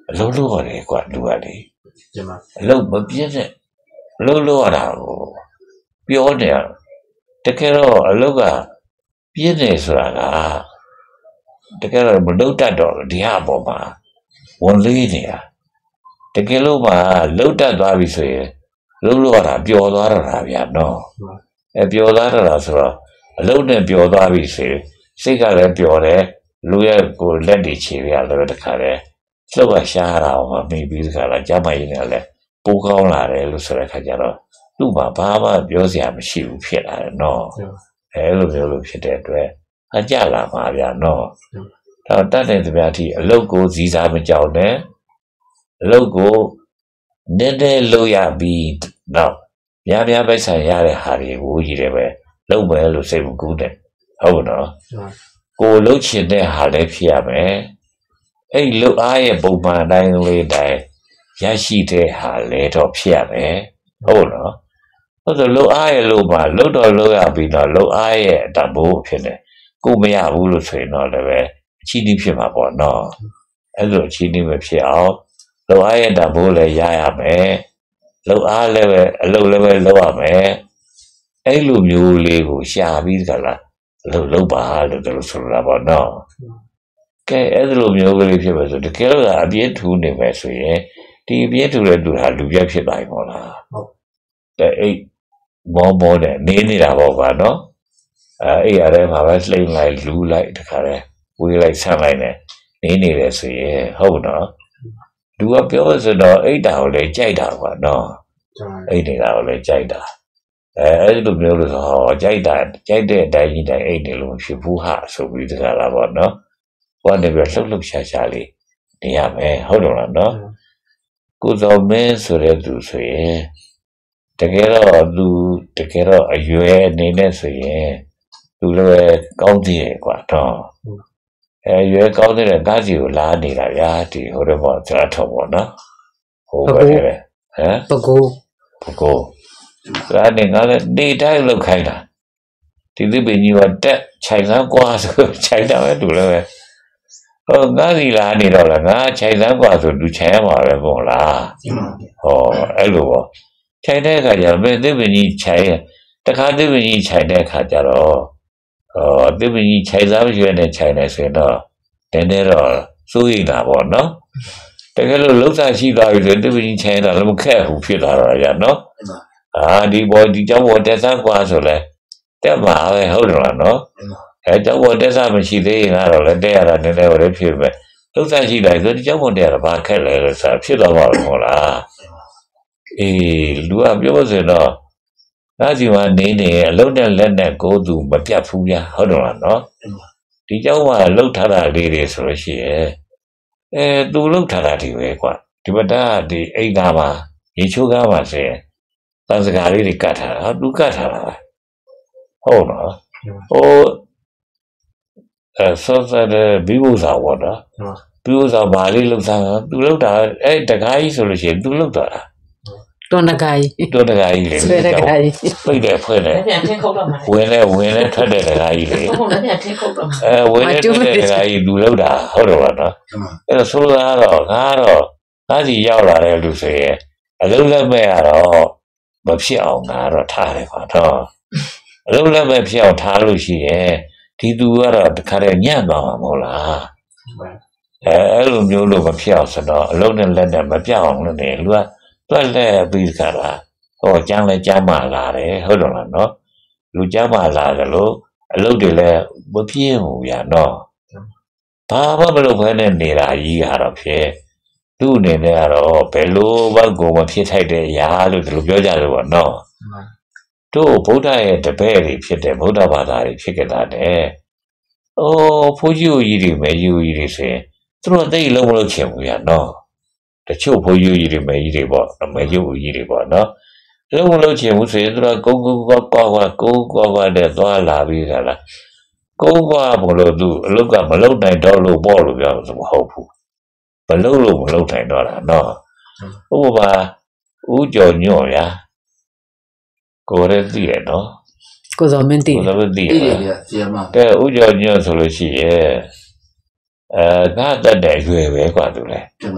လုံးလို့ရတယ်ကွာလူကလေကျမအလုံးမပြည့်တဲ့လုံးလို့ရတာကိုပြောနေရတကယ်တော့အလုံးကပြည့်နေဆိုတာကတကယ်တော့မလုံးတတ်တော့ဒီဟာပေါ်မှာဝန်လေးနေတာတကယ်လို့မှလုံးတတ်သွားပြီဆိုရင်လုံးလို့ရတာပျော်သွားတော့တာဗျာနော်အဲပျော်သွားတော့တာဆိုတော့အလုံးနဲ့ပျော်သွားပြီဆိုရင်စိတ်ကလည်းပျော်တယ်လူရဲ့ကိုလက်တွေခြေရလည်းတခါတည်းလှုပ်ရရှားတာမှမိပြီးတခါလာကြမ်းမရင်းနဲ့လည်းပိုးကောင်းလာတယ်လို့ဆိုတဲ့ခါကျတော့သူ့မှာဘာမှပြောစရာမရှိဘူးဖြစ်လာတယ်နော်အဲလိုမျိုးလို့ဖြစ်တဲ့အတွက်အကြလာမှာဗျာနော်ဒါတတ်တဲ့တပြားထိအလုတ်ကိုဇီးစားမကြောက်နဲ့အလုတ်ကိုနည်းနည်းလုပ်ရပြီးတော့များများပိုက်ဆံရတဲ့ဟာတွေကိုကြီးတယ်ပဲလုပ်မယ်လို့စိတ်မကူးနဲ့ဟုတ်နော်ကိုလှုပ်ချင်တဲ့ဟာလည်းဖြစ်ရမယ်အဲ့လှုပ်အားရဲ့ပုံမှန်တိုင်းလေးတိုင်းရရှိတဲ့ဟာလည်းတော့ဖြစ်ရမယ်ဟုတ်နော်ဟုတ်ဆိုလှုပ်အားရဲ့လို့ပါလှုပ်တော့လှုပ်ရပြီးတော့လှုပ်အားရဲ့တဘိုးဖြစ်နေကိုမရဘူးလို့ဆိုရင်တော့လည်းပဲအချီးနှီးဖြစ်မှာပေါ့နော်အဲ့လိုအချီးနှီးမဖြစ်အောင်လှုပ်အားရဲ့တဘိုးလည်းရရမယ်လှုပ်အားလည်းပဲအလုပ်လည်းပဲလုပ်ရမယ်အဲ့လိုမျိုးလေးကိုရှာပြီးကြလားလှုပ်လှုပ်ပါလို့တို့ဆိုတာပေါ့နော်ကဲအဲ့လိုမျိုးလေးဖြစ်ပါဆိုတကယ်လို့အပြည့်ထူနေမယ်ဆိုရင်ဒီအပြည့်ထူတဲ့လူဟာလူပြတ်ဖြစ်တိုင်းပေါ့လားဟုတ်တဲ့အဲ့မောမောတဲ့နေနေတာပေါ့ကွာနော်အဲအဲ့ရတဲ့မှာပဲလှိမ့်လိုက်လူလိုက်တခါတည်းဝေးလိုက်ဆန့်လိုက်နေနေနေတယ်ဆိုရင်ဟုတ်နော်လူကပြောဆိုတော့အိတ်တာကိုလည်းကြိုက်တာကွာနော်အိတ်နေတာကိုလည်းကြိုက်တာအဲအဲ့လိုမျိုးလို့ဆိုဟောကြိုက်တာကြိုက်တဲ့အတိုင်းကြီးတိုင်းအိတ်နေလို့ဖြစ်ဘူးဟာဆိုပြီးတခါလာပေါ့နော်ဘာနေပြီးလှုပ်လှုပ်ရှားရှားလေးနေရမယ်ဟုတ်တော့လားနော်ကိုစောမင်းဆိုတဲ့သူဆိုရင်တကယ်တော့သူတကယ်တော့အရွယ်အနေနဲ့ဆိုရင်သူလည်းကောင်းသေးတယ်ကွာတော့အဲရွယ်ကောင်းတဲ့ကားစီကိုလာနေတာဗျာဒီဟိုတော့ပေါ့ဇာတ်ထော်ပေါ့နော်ဟိုပဲဟမ်ပကူပကူဒါနဲ့ငါလည်းနေတိုင်းလောက်ခိုင်းတာဒီသစ်ပင်ကြီးကတက်ခြိုင်စမ်းကွာဆိုခြိုင်တာပဲသူလည်းပဲဟောငါစီလာနေတော့လားငါခြိုင်စမ်းကွာဆိုသူခြိုင်ရမှာပဲပေါ့လားဟောအဲ့လိုပေါ့ခြိုင်တဲ့အခါကျတော့မင်းသစ်ပင်ကြီးခြိုင်တခါသစ်ပင်ကြီးခြိုင်တဲ့အခါကျတော့ဟောသစ်ပင်ကြီးခြိုင်စားရွယ်နဲ့ခြိုင်နေဆိုရင်တော့နည်းနည်းတော့စိုးရိမ်တာပေါ့နော်တကယ်လို့လှုပ်ရှားရှိသွားပြီဆိုသစ်ပင်ကြီးခြိုင်တာလည်းမခက်ဘူးဖြစ်သွားတော့ရနော်အာဒီဘောဒီကြောင့်ဘောတက်စားကွာဆိုလဲတက်မှာပဲဟုတ်တယ်လားနော်အဲကြောင့်ဘောတက်စားမရှိသေးရင်ကတော့လည်းတက်ရတာနည်းနည်းတော့ဖြစ်ပဲလှုပ်ရှားရှိလိုက်ဆိုဒီကြောင့်ဘောတက်ရတာဘာခက်လဲလို့ဆိုတာဖြစ်တော့မှာမဟုတ်လားအေးလူကပြောစင်တော့ငါစီမှာနေနေအလုံးနဲ့လက်နဲ့ကိုယ်သူမပြတ်ဘူးဗျာဟုတ်တယ်လားနော်ဒီကြောင့်ကလှုပ်ထားတာလေးတွေဆိုလို့ရှိရဲ့အဲသူလှုပ်ထားတာဒီပဲကွာဒီပဒါဒီအိမ်သားမှာရေချိုးကားမှာဆိုရင်တန်စကားလေးတွေကတ်ထားတာသူကတ်ထားတာဟုတ်နော်ဟိုအဲဆောစတဲ့ဘီဘူစာဘောနော်ဘီဘူစာဘာလေးလှုပ်ထားတာသူလှုပ်တာအဲတကားကြီးဆိုလို့ရှိရင်သူလှုပ်တာတွန်းတကားကြီးတွန်းတကားကြီးလေဆွဲတကားကြီးပိတ်တယ်ဖွင့်တယ်ပြန်ထင်းခုတ်တော့မှာဝင်လဲဝင်လဲထွက်တယ်တကားကြီးလေဟုတ်တယ်ပြန်ထင်းခုတ်တော့မှာအဲဝင်လဲထွက်တယ်တကားကြီးလူလောက်တာဟုတ်တော့ပါနော်အဲ့တော့ဆိုလိုတာတော့ငါတော့ငါစီရောက်လာတဲ့လူဆိုရင်အလုံးလက်မဲ့ရတော့မဖြစ်အောင်ငါတော့ထားတယ်ကွာတော့အလုံးလက်မဲ့ဖြစ်အောင်ထားလို့ရှိရင်ဒီသူကတော့တခါတည်းညံ့သွားမှာမဟုတ်လားအဲအဲ့လိုမျိုးလို့မဖြစ်အောင်ဆိုတော့အလုံးနဲ့လက်နဲ့မပြောင်းအောင်လုပ်နေလူကတွက်လက်ပြီးကြတာဟောကျန်းလဲကျန်းမာလာတယ်ဟုတ်တော့လားနော်လူကျန်းမာလာတယ်လို့အလုပ်တွေလည်းမပြင်းဘူးဗျာနော်ဘာမှမလုပ်ဘဲနဲ့နေတာကြီးကတော့ဖြစ်သူ့အနေနဲ့ကတော့ဘယ်လိုဘက်ကိုမဖြစ်ထိုက်တဲ့အရာလို့ဒီလိုပြောကြတယ်ပေါ့နော်တို့ဗုဒ္ဓရဲ့တပည့်တွေဖြစ်တယ်ဗုဒ္ဓဘာသာတွေဖြစ်ကြတာတဲ့အိုးဖိုးကြီးကြီးတွေမဲကြီးကြီးတွေဆိုရင်သူတို့တိတ်လုံးမလို့ချင်ဘူးဗျာနော်တချို့ဖိုးကြီးကြီးတွေမဲကြီးတွေပေါ့မဲကြီးကြီးတွေပေါ့နော်လုံးမလို့ချင်ဘူးဆိုရင်သူတို့ကုန်းကုန်းကွာကွာကွာကုန်းကွာကွာတဲ့သွားလာပြီးကြလားကုန်းကွာဘလို့သူအလုတ်ကမလုတ်နိုင်တော့လို့ပေါ့လို့ပြောလို့မဟုတ်ဘူးမလုတ်လို့မလုတ်နိုင်တော့တာနော်ဥပမာဥကြော်ညွန့်ရကိုရဲသိရနော်ကိုစောမင်းသိကိုစောမင်းသိရသိတယ်ဗျာဆီယမကဲဥကြော်ညွန့်ဆိုလို့ရှိရဲ့အဲငါတတ်တဲ့ရွယ်ပဲကွာသူလဲ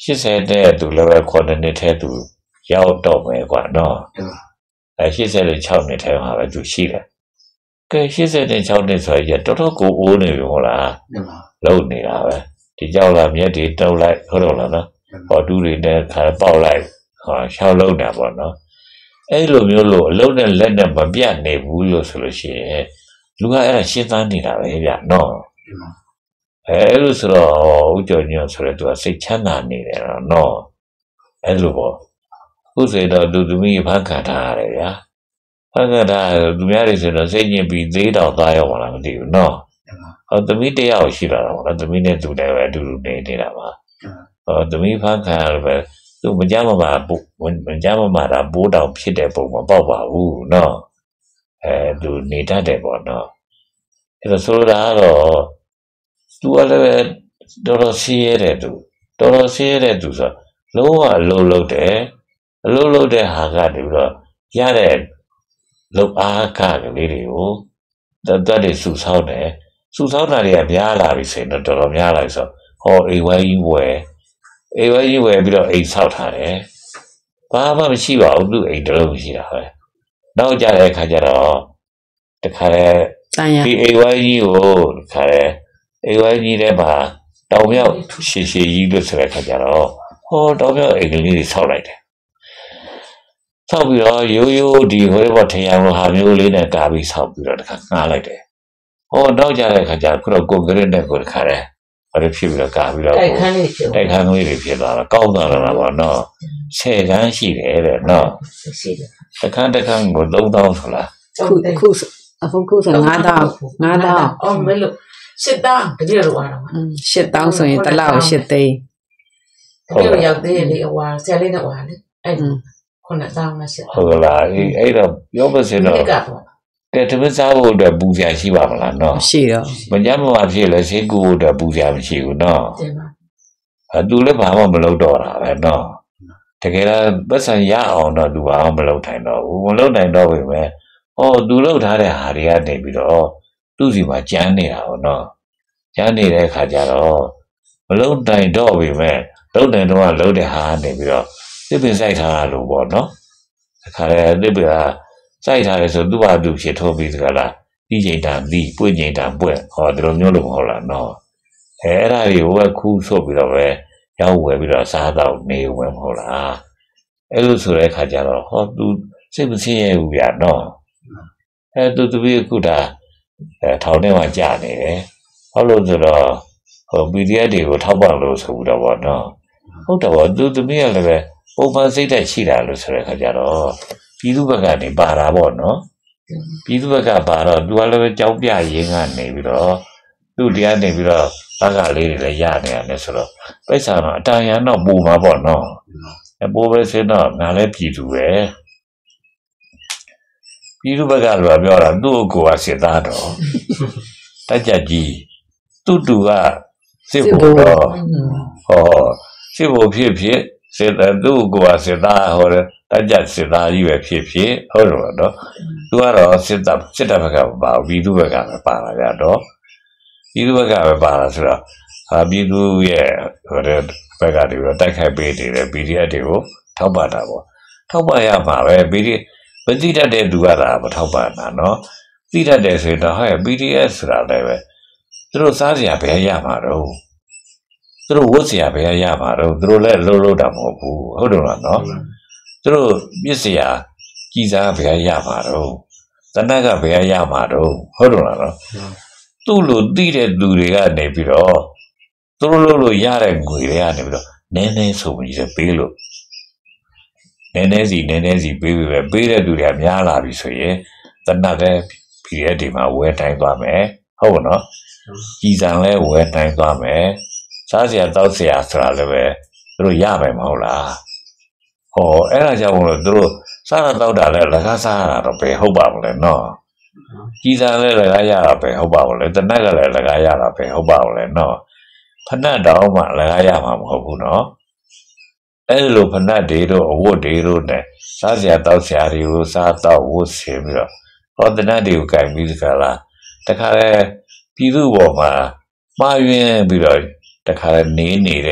ရှစ်ဆယ်တဲ့သူလည်းပဲခုနှစ်နှစ်ထဲသူရောက်တော့မယ်ကွာနော်အဲရှစ်ဆယ်နဲ့ခြောက်နှစ်ထဲမှာပဲသူရှိတယ်ကဲရှစ်ဆယ်နဲ့ခြောက်နှစ်ဆိုရင်တော်တော်ကိုအိုးနေပြီဟုတ်လားလုံနေတာပဲဒီကြောက်လာမြက်တွေတုံးလိုက်ဟုတ်တော့လားနော်ဟောတူတွေနဲ့ခါပေါက်လိုက်ဟောရှောက်လုံးတာပေါ့နော်အဲ့လိုမျိုးလို့အလုံးနဲ့လက်နဲ့မပြတ်နေဘူးလို့ဆိုလို့ရှိရင်လူကအဲ့ဒါရှင်းသန်းနေတာပဲဗျနော်အဲ့လိုဆိုတော့ဦးကျော်ညွန့်ဆိုတဲ့သူကစိတ်ချမ်းသာနေတယ်နော်အဲ့လိုပေါ့ခုစေတော့သူသမီးဖန်ခံထားရတယ်ဗျာဖန်ခံထားသူများတွေဆိုတော့စိတ်ညစ်ပြီးသေးတော့သားရောက်လာမသိဘူးနော်ဟောသမီးတယောက်ရှိလာတော့နော်သမီးနဲ့သူလည်းပဲအတူတူနေနေတာပါဟောသမီးဖန်ခံလည်းပဲသူမကြမ်းမမာမကြမ်းမမာတာဘိုးတောင်ဖြစ်တဲ့ပုံမပေါက်ပါဘူးနော်အဲသူနေတတ်တယ်ပေါ့နော်အဲ့တော့ဆိုတော့သူကလည်းတော်တော်စီးရဲတယ်သူတော်တော်စီးရဲတယ်သူဆိုလုံးဝအလုံးလုံးတယ်အလုံးလုံးတဲ့ဟာကတည်းကရတဲ့လောက်အားကကလေးတွေကိုတတ်တဲ့စုဆောင်းတယ်စုဆောင်းတာတွေကများလာပြီဆိုရင်တော့တော်တော်များလာပြီဆိုဟောအိမ်ဝဲကြီးဝဲအိမ်ဝဲကြီးဝဲပြီးတော့အိမ်ဆောက်ထားတယ်ဘာမှမရှိပါဘူးသူ့အိမ်တလုံးရှိတာပဲနောက်ကြတဲ့အခါကျတော့တခါလေဒီအိမ်ဝဲကြီးကိုတခါလေအိမ်ဝဲကြီးထဲမှာတောင်မြောက်ရှည်ရှည်ကြီးလို့ဆိုတဲ့အခါကျတော့ဟောတောင်မြောက်အိမ်ကလေးတွေဆောက်လိုက်တယ်ဆောက်ပြီးတော့ရိုးရိုးဒီဟိုဘောထရံလိုဟာမျိုးလေးနဲ့ကာပြီးဆောက်ပြီးတော့တခါငှားလိုက်တယ်ဟောနောက်ကြတဲ့အခါကျခုတော့ကွန်ကရစ်နဲ့ကိုတခါလေဘာလို့ဖြစ်ပြီးတော့ကာပြီးတော့တိုက်ခန်းလေးဖြစ်တိုက်ခန်းလေးတွေဖြစ်သွားတော့ကောင်းသွားတော့ပေါ့နော်ဆယ်ခန်းရှိတယ်တဲ့နော်ရှိတယ်တခန်းတခန်းကိုသုံးသောင်းဆိုလားခုခုအခုခုဆိုငါးသောင်းငါးသောင်းအော်မလို့ရှစ်သောင်းတကယ်တော့အားတော့ရှစ်သောင်းဆိုရင်တစ်လောက်ရှစ်သိန်းတကယ်ရောက်သေးတယ်လေဟိုဆယ်လေးနဲ့ဟိုလေအဲ့ခုနှစ်သောင်းနဲ့ရှစ်ဟုတ်လားအဲ့အဲ့တော့ပြောပါစေတော့ကဲတမစားဖို့အတွက်ပူစရာရှိပါမလားနော်ရှိတော့မကြမ်းမမာဖြစ်လဲဈေးကူဖို့အတွက်ပူစရာမရှိဘူးနော်တင်ပါအဲသူလည်းဘာမှမလုပ်တော့တာပဲနော်တကယ်တော့ပတ်စံရအောင်တော့သူဘာမှမလုပ်နိုင်တော့ဘူးမလုပ်နိုင်တော့ပြီပဲဟောသူလုပ်ထားတဲ့ဟာတွေကနေပြီးတော့သူ့စီမှာကြမ်းနေတာပေါ့နော်ကြမ်းနေတဲ့အခါကျတော့မလုပ်နိုင်တော့ပြီပဲလုပ်နိုင်တော့လုပ်တဲ့ဟာကနေပြီးတော့သစ်ပင်စိုက်ထားတာလို့ပေါ့နော်အခါလေသစ်ပင်ကစိုက်ထားတယ်ဆိုသူ့ဘာသူဖြစ်ထိုးပြီးသကလားဒီချိန်တာဒီပွင့်ချိန်တာပွင့်ဟောဒီလိုမျိုးလို့မဟုတ်လားနော်အဲအဲ့ဒါတွေကိုပဲခူးဆို့ပြီးတော့ပဲရောက်ဝယ်ပြီးတော့စားတော့နေဝင်မဟုတ်လားအဲ့လိုဆိုတဲ့အခါကျတော့ဟောသူစိတ်မဆင်းရဲဘူးဗျာနော်အဲသူတပည့်ခုတာအဲထောင်ထဲမှာကြာနေတယ်ဟောလို့ဆိုတော့ဟို ပီ ဒီ အက်ဖ် တွေကိုထောက်ပံ့လို့ဆိုပြီးတော့ဗောနော်ဟုတ်တော့ဗောသူတပည့်ကလည်းပဲပုံမှန်စိတ်ဓာတ်ရှိတာလို့ဆိုတဲ့အခါကျတော့ပြည်သူဘက်ကနေပါတာဗောနော်ပြည်သူဘက်ကပါတော့သူကလည်းပဲကြောက်ပြရင်းကနေပြီးတော့သူ့တရားနေပြီးတော့ဘက်ကလေးတွေလည်းရနေရတယ်ဆိုတော့ပိဿာတော့အတန်ရန်တော့ပူမှာဗောနော်အပိုးပဲစင်းတော့ငါလည်းပြည်သူပဲပြည်သူဘက်ကလည်းပြောတာသူ့ကိုယ်ကစစ်သားတော့တက်ကြကြီးသူ့တူကစစ်ဖို့တော့ဟောစစ်ဖို့ဖြစ်ဖြစ်စစ်တဲ့သူ့ကိုယ်ကစစ်သားဟောတယ်တက်ကြစစ်သားကြီးပဲဖြစ်ဖြစ်ဟုတ်တော့နော်သူကတော့စစ်တပ်စစ်တပ်ဘက်ကပါပြည်သူဘက်ကပဲပါလာကြတော့ပြည်သူဘက်ကပဲပါလာဆိုတော့ဟာပြည်သူရဲ့ဟိုတဲ့ဘက်ကတည်းကတိုက်ခိုက်ပေးနေတယ် ပီ ဒီ အက်ဖ် တွေကိုထောက်ပံ့တာပေါ့ထောက်ပံ့ရမှာပဲ ပီ ဒီ မသိတတ်တဲ့သူကသာမထောက်ပံ့တာနော်သိတတ်တယ်ဆိုတော့ဟဲ့ ပီ ဒီ အက်ဖ် ဆိုတာလည်းပဲသူတို့စားစရာဘယ်ရမှာတော့သူတို့ဝတ်စရာဘယ်ရမှာတော့သူတို့လည်းလုံးလုံးတာမဟုတ်ဘူးဟုတ်တယ်လားနော်သူတို့ပြစ်စရာကြီးစားဘယ်ရမှာတော့တနက်ကဘယ်ရမှာတော့ဟုတ်တယ်လားနော်သူ့လိုသိတဲ့သူတွေကနေပြီးတော့သူတို့လို့လို့ရတဲ့ငွေတွေကနေပြီးတော့နည်းနည်းဆိုပြီးတော့ပေးလို့နည်းနည်းစီနည်းနည်းစီပေးပြီးပဲပေးတဲ့သူတွေကများလာပြီဆိုရင်တနက်လည်း ပီ ဒီ အက်ဖ် တွေမှာဝယ်တိုင်းသွားမယ်ဟုတ်ပါနော်ကြီးစံလဲဝယ်တိုင်းသွားမယ်စားစရာတောက်စရာဆိုတာလည်းပဲသူတို့ရမယ်မဟုတ်လားဟောအဲ့ဒါကြောင့်မလို့သူတို့စားတာတောက်တာလည်းလကားစားတာတော့ပဲဟုတ်ပါမလဲနော်ကြီးစံလဲလကားရတာပဲဟုတ်ပါမလဲတနက်ကလည်းလကားရတာပဲဟုတ်ပါမလဲနော်ဖဏတ်တောင်မှလကားရမှာမဟုတ်ဘူးနော်အဲ့လိုဖဏတ်တွေတို့အဝတ်တွေတို့နဲ့စားစရာတောက်စရာတွေကိုစားတော့ဝတ်ဆင်ပြီးတော့ဟောတနတ်တွေကိုကင်ပြီးကြလားတခါလဲပြည်သူ့ဘော်မှာမှားယွင်းပြီးတော့တခါလဲနေနေတဲ့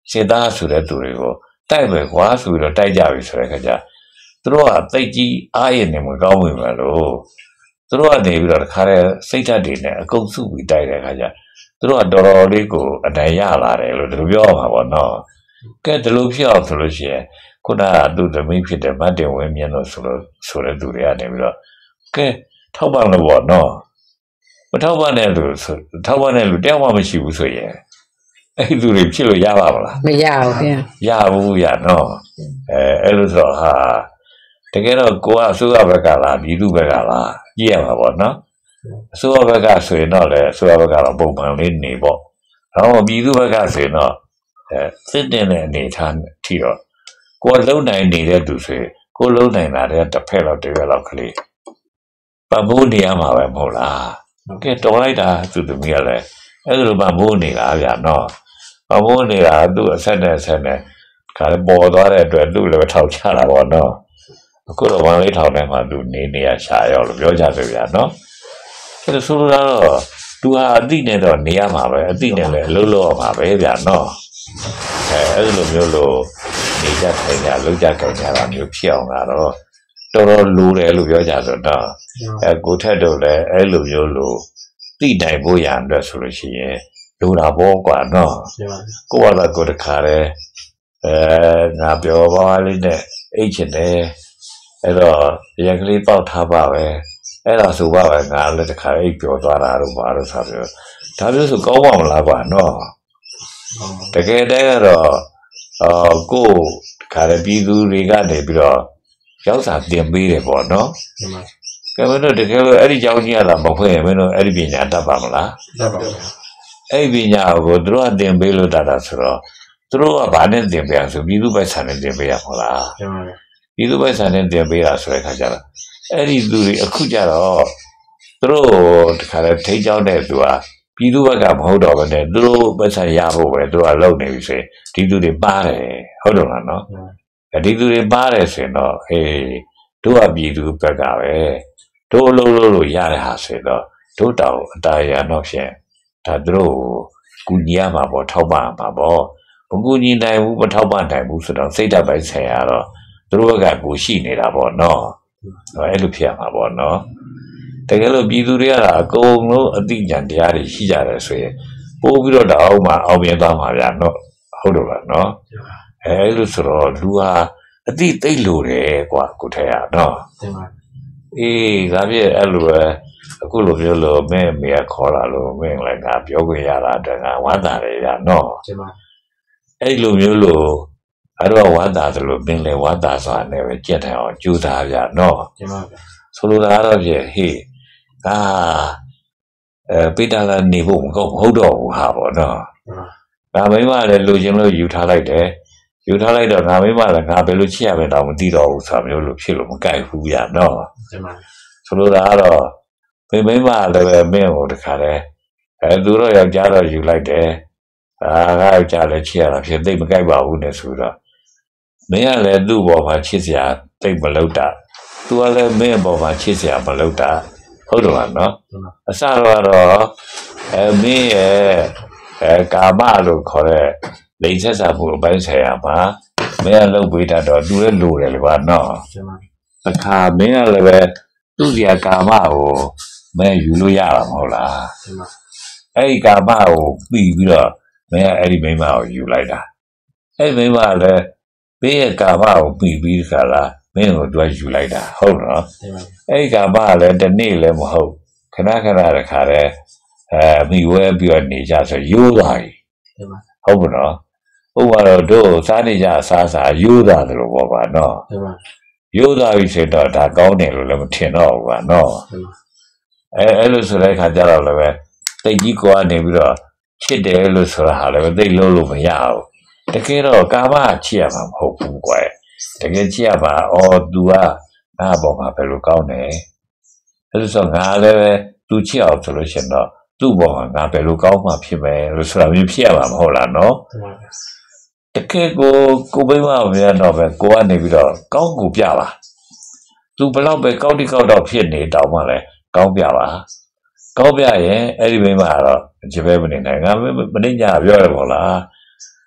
စေသားဆိုတဲ့သူတွေကိုတိုက်ပဲကွာဆိုပြီးတော့တိုက်ကြပြီဆိုတဲ့ခါကျသူတို့ကတိတ်ကြီးအားရနေမှကောင်းဝင်မယ်လို့သူတို့ကနေပြီးတော့တခါတည်းစိတ်ဓာတ်တွေနဲ့အကုန်စုပြီးတိုက်တဲ့ခါကျသူတို့ကတော်တော်လေးကိုအနိုင်ရလာတယ်လို့သူပြောမှာပေါ့နော်ကဲဒီလိုဖြစ်အောင်ဆိုလို့ရှိရင်ခုနကသူ့သမီးဖြစ်တဲ့မတ်တင်ဝင်းမြင့်တို့ဆိုလို့ဆိုတဲ့သူတွေကနေပြီးတော့ကဲထောက်ပံ့လို့ပေါ့နော်မထောက်ပံ့တဲ့လူထောက်ပံ့တဲ့လူတယောက်မှမရှိဘူးဆိုရင်အဲ့လူတွေဖြစ်လို့ရပါမလားမရဘူးခင်ဗျာရဘူးရနော်အဲအဲ့လိုဆိုဟာတကယ်တော့ကိုကအစိုးရဘက်ကလားပြည်သူဘက်ကလားကြည့်ရမှာပေါ့နော်အစိုးရဘက်ကဆိုရင်တော့လေအစိုးရဘက်ကတော့ပုံမှန်လေးနေပေါ့တော့ပြည်သူဘက်ကဆိုရင်တော့အဲစစ်တင်တဲ့အနေထားထီတော့ကိုယ်လုံနိုင်နေတဲ့သူဆိုရင်ကိုယ်လုံနိုင်တာတဲ့တစ်ဖက်လောက်တစ်ဖက်လောက်ကလေးပမိုးနေရမှာပဲမဟုတ်လားကဲတော်လိုက်တာသူတို့မြင်ရလဲအဲ့လိုပမိုးနေတာဗျာနော်ပမိုးနေတာသူ့အဆက်နဲ့ဆက်နဲ့ခါပေါ်သွားတဲ့အတွက်သူ့လည်းထောက်ချတာပေါ့နော်အခုတော့ဝန်လေးထောင်ထဲမှာသူနေနေရရှာရောလို့ပြောကြတယ်ဗျာနော်အဲ့ဒါဆိုတော့သူဟာအတိနဲ့တော့နေရမှာပဲအတိနဲ့လည်းအလုပ်လုပ်ရမှာပဲဗျာနော်အဲအဲ့လိုမျိုးလို့နေကြထိုင်ကြလုပ်ကြကြကြတာမျိုးဖြစ်အောင်ကတော့တော်တော်လိုတယ်လို့ပြောကြဆိုတော့အဲကိုထက်တော့လည်းအဲ့လိုမျိုးလို့တိတိုင်ဖို့ရအတွက်ဆိုလို့ရှိရင်လိုတာပေါ့ကွာနော်ကိုကတော့ကိုတခါတည်းအဲငါပြောပါလေးနဲ့အိတ်ချင်တယ်အဲ့တော့ရက်ကလေးပေါက်ထားပါပဲအဲ့ဒါဆိုပါပဲငါလည်းတခါအိတ်ပြောသွားတာတော့ဘာလို့ဆိုပြီးဒါမျိုးဆိုကောင်းပါမလားကွာနော်တကယ်တည်းကတော့အော်ကိုခါရပြည်သူတွေကနေပြီးတော့ရောက်စာတင်ပေးတယ်ပေါ့နော်ကဲမင်းတို့တကယ်လို့အဲ့ဒီကြောင်းကြီးရတာမဖွင့်ရင်မင်းတို့အဲ့ဒီပညာတတ်ပါမလားတတ်ပါဘူးအဲ့ဒီပညာကိုသူတို့ကတင်ပေးလို့တတ်တာဆိုတော့သူတို့ကဘာနဲ့တင်ပေးရဆိုပြည်သူပိုက်ဆံနဲ့တင်ပေးရမလားပြည်သူပိုက်ဆံနဲ့တင်ပေးတာဆိုတဲ့ခါကျတော့အဲ့ဒီသူတွေအခုကျတော့သူတို့တခါလဲထိတ်ကြောင်းတဲ့သူကပြည်သူဘက်ကမဟုတ်တော့ဘဲနဲ့သူတို့ပိုက်ဆံရဖို့ပဲသူကလုံနေပြီဆိုရင်ဒီသူတွေပါတယ်ဟုတ်တယ်လားနော်ဒီသူတွေပါတယ်ဆိုရင်တော့ဟေးတို့ကပြည်သူဘက်ကပဲတို့အလုပ်လုပ်လို့ရတဲ့ဟာဆိုတော့တို့တောင်အတားရတော့ဖြင့်ဒါတို့ကူညီရမှာပေါ့ထောက်ပံ့မှာပေါ့မကူညီနိုင်ဘူးမထောက်ပံ့နိုင်ဘူးဆိုတော့စိတ်ဓာတ်ပိုင်းဆိုင်ရာတော့တို့ဘက်ကကိုရှိနေတာပေါ့နော်အဲ့လိုဖြစ်ရမှာပေါ့နော်တကယ်လို့ပြည်သူတွေကအကုန်လုံးအသိဉာဏ်တရားတွေရှိကြတယ်ဆိုရင်ပို့ပြီးတော့တောင်းမှအောင်မြင်သွားမှာဗျာနော်ဟုတ်တယ်လားနော်အဲလိုဆိုတော့လူဟာအသိသိလို့တယ်ကွာကိုထဲရနော်အေးဒါပြည့်အဲ့လိုပဲအခုလိုမျိုးလို့မင်းမေခေါ်လာလို့မင်းလည်းငါပြောခွင့်ရတာတကဝမ်းသာတယ်ဗျာနော်အဲ့လိုမျိုးလို့အဲ့တော့ဝမ်းသာတယ်လို့မင်းလည်းဝမ်းသာစွာနဲ့ပဲကြက်တယ်အောင်ကြိုးစားဗျာနော်ဆိုလိုတာတော့ပြည့်ဟေးအာအဲပိတလာနေဖို့မဟုတ်တော့ဘူးဟာပေါ့နော်ငါမိမလည်းလူချင်းလို့ယူထားလိုက်တယ်ယူထားလိုက်တော့ငါမိမလည်းငါဘယ်လိုချစ်ရမလဲတော့မသိတော့ဘူးဆိုမျိုးလို့ဖြစ်လို့မကြိုက်ဘူးဗျာနော်ဆိုလိုတာကတော့မိမိမလည်းပဲမင်းကိုတခါလဲအဲသူတော့ယောက်ျားတော့ယူလိုက်တယ်အာငါယောက်ျားလည်းချစ်ရတာဖြစ်သိမကြိုက်ပါဘူးနဲ့ဆိုတော့မင်းကလည်းသူ့ဘောမှာချစ်စရာသိမလုပ်တာသူကလည်းမင်းဘောမှာချစ်စရာမလုပ်တာဟုတ်တယ်လားနော်အစတော့တော့အဲမင်းရဲ့အဲကာမလို့ခေါ်တဲ့လိင်ဆက်ဆံမှုအပိုင်းဆိုင်ရာမှာမင်းကလုပ်ပေးတတ်တော့သူလည်းလိုတယ်လေပါနော်အခါမင်းကလည်းပဲသူ့စီယာကာမကိုမင်းယူလို့ရတာမဟုတ်လားအဲ့ဒီကာမကိုပြီးပြီးတော့မင်းကအဲ့ဒီမိန်းမကိုယူလိုက်တာအဲ့ဒီမိန်းမလည်းမင်းရဲ့ကာမကိုပြီးပြီးခါလာမင်းကိုတွဲယူလိုက်တာဟုတ်နော်အဲ့ဒီကာမကလည်းတစ်နေ့လည်းမဟုတ်ခဏခဏတခါတည်းအဲမိဝဲပြီးတော့နေကြဆိုရိုးသွားပြီဟုတ်ပါတော့ဥပမာတော့တို့စားနေကြစားစားရိုးသွားတယ်လို့ပေါ့ပါနော်ရိုးသွားပြီဆိုတော့ဒါကောင်းတယ်လို့လည်းမထင်တော့ဘူးပါနော်အဲအဲ့လိုဆိုတဲ့ခါကျတော့လည်းပဲတိတ်ကြီးကိုကနေပြီးတော့ချစ်တယ်လို့ဆိုတာဟာလည်းသိလို့လို့မရဘူးတကယ်တော့ကာမချစ်ရမှာမဟုတ်ဘူးကွယ်တကယ်ချစ်ရပါအော် तू ကငါ့ဘောမှာဘယ်လိုကောင်းတယ်အဲ့လိုဆိုငါလည်းပဲသူချစ်အောင်ဆိုလို့ရှင်တော့သူ့ဘောမှာငါဘယ်လိုကောင်းမှဖြစ်မယ်လို့ဆိုတာမျိုးဖြစ်ရမှာမဟုတ်လားနော်တကယ်ကိုကိုဘိမပြန်တော့ပဲကိုကနေပြီးတော့ကောင်းကိုပြပါသူဘလောက်ပဲကောင်းတိကောက်တော့ဖြစ်နေတောင်းမှလည်းကောင်းပြပါကောင်းပြရင်အဲ့ဒီဘိမကတော့ဂျပဲမနေနိုင်ငါမင်းညာပြောရပါလား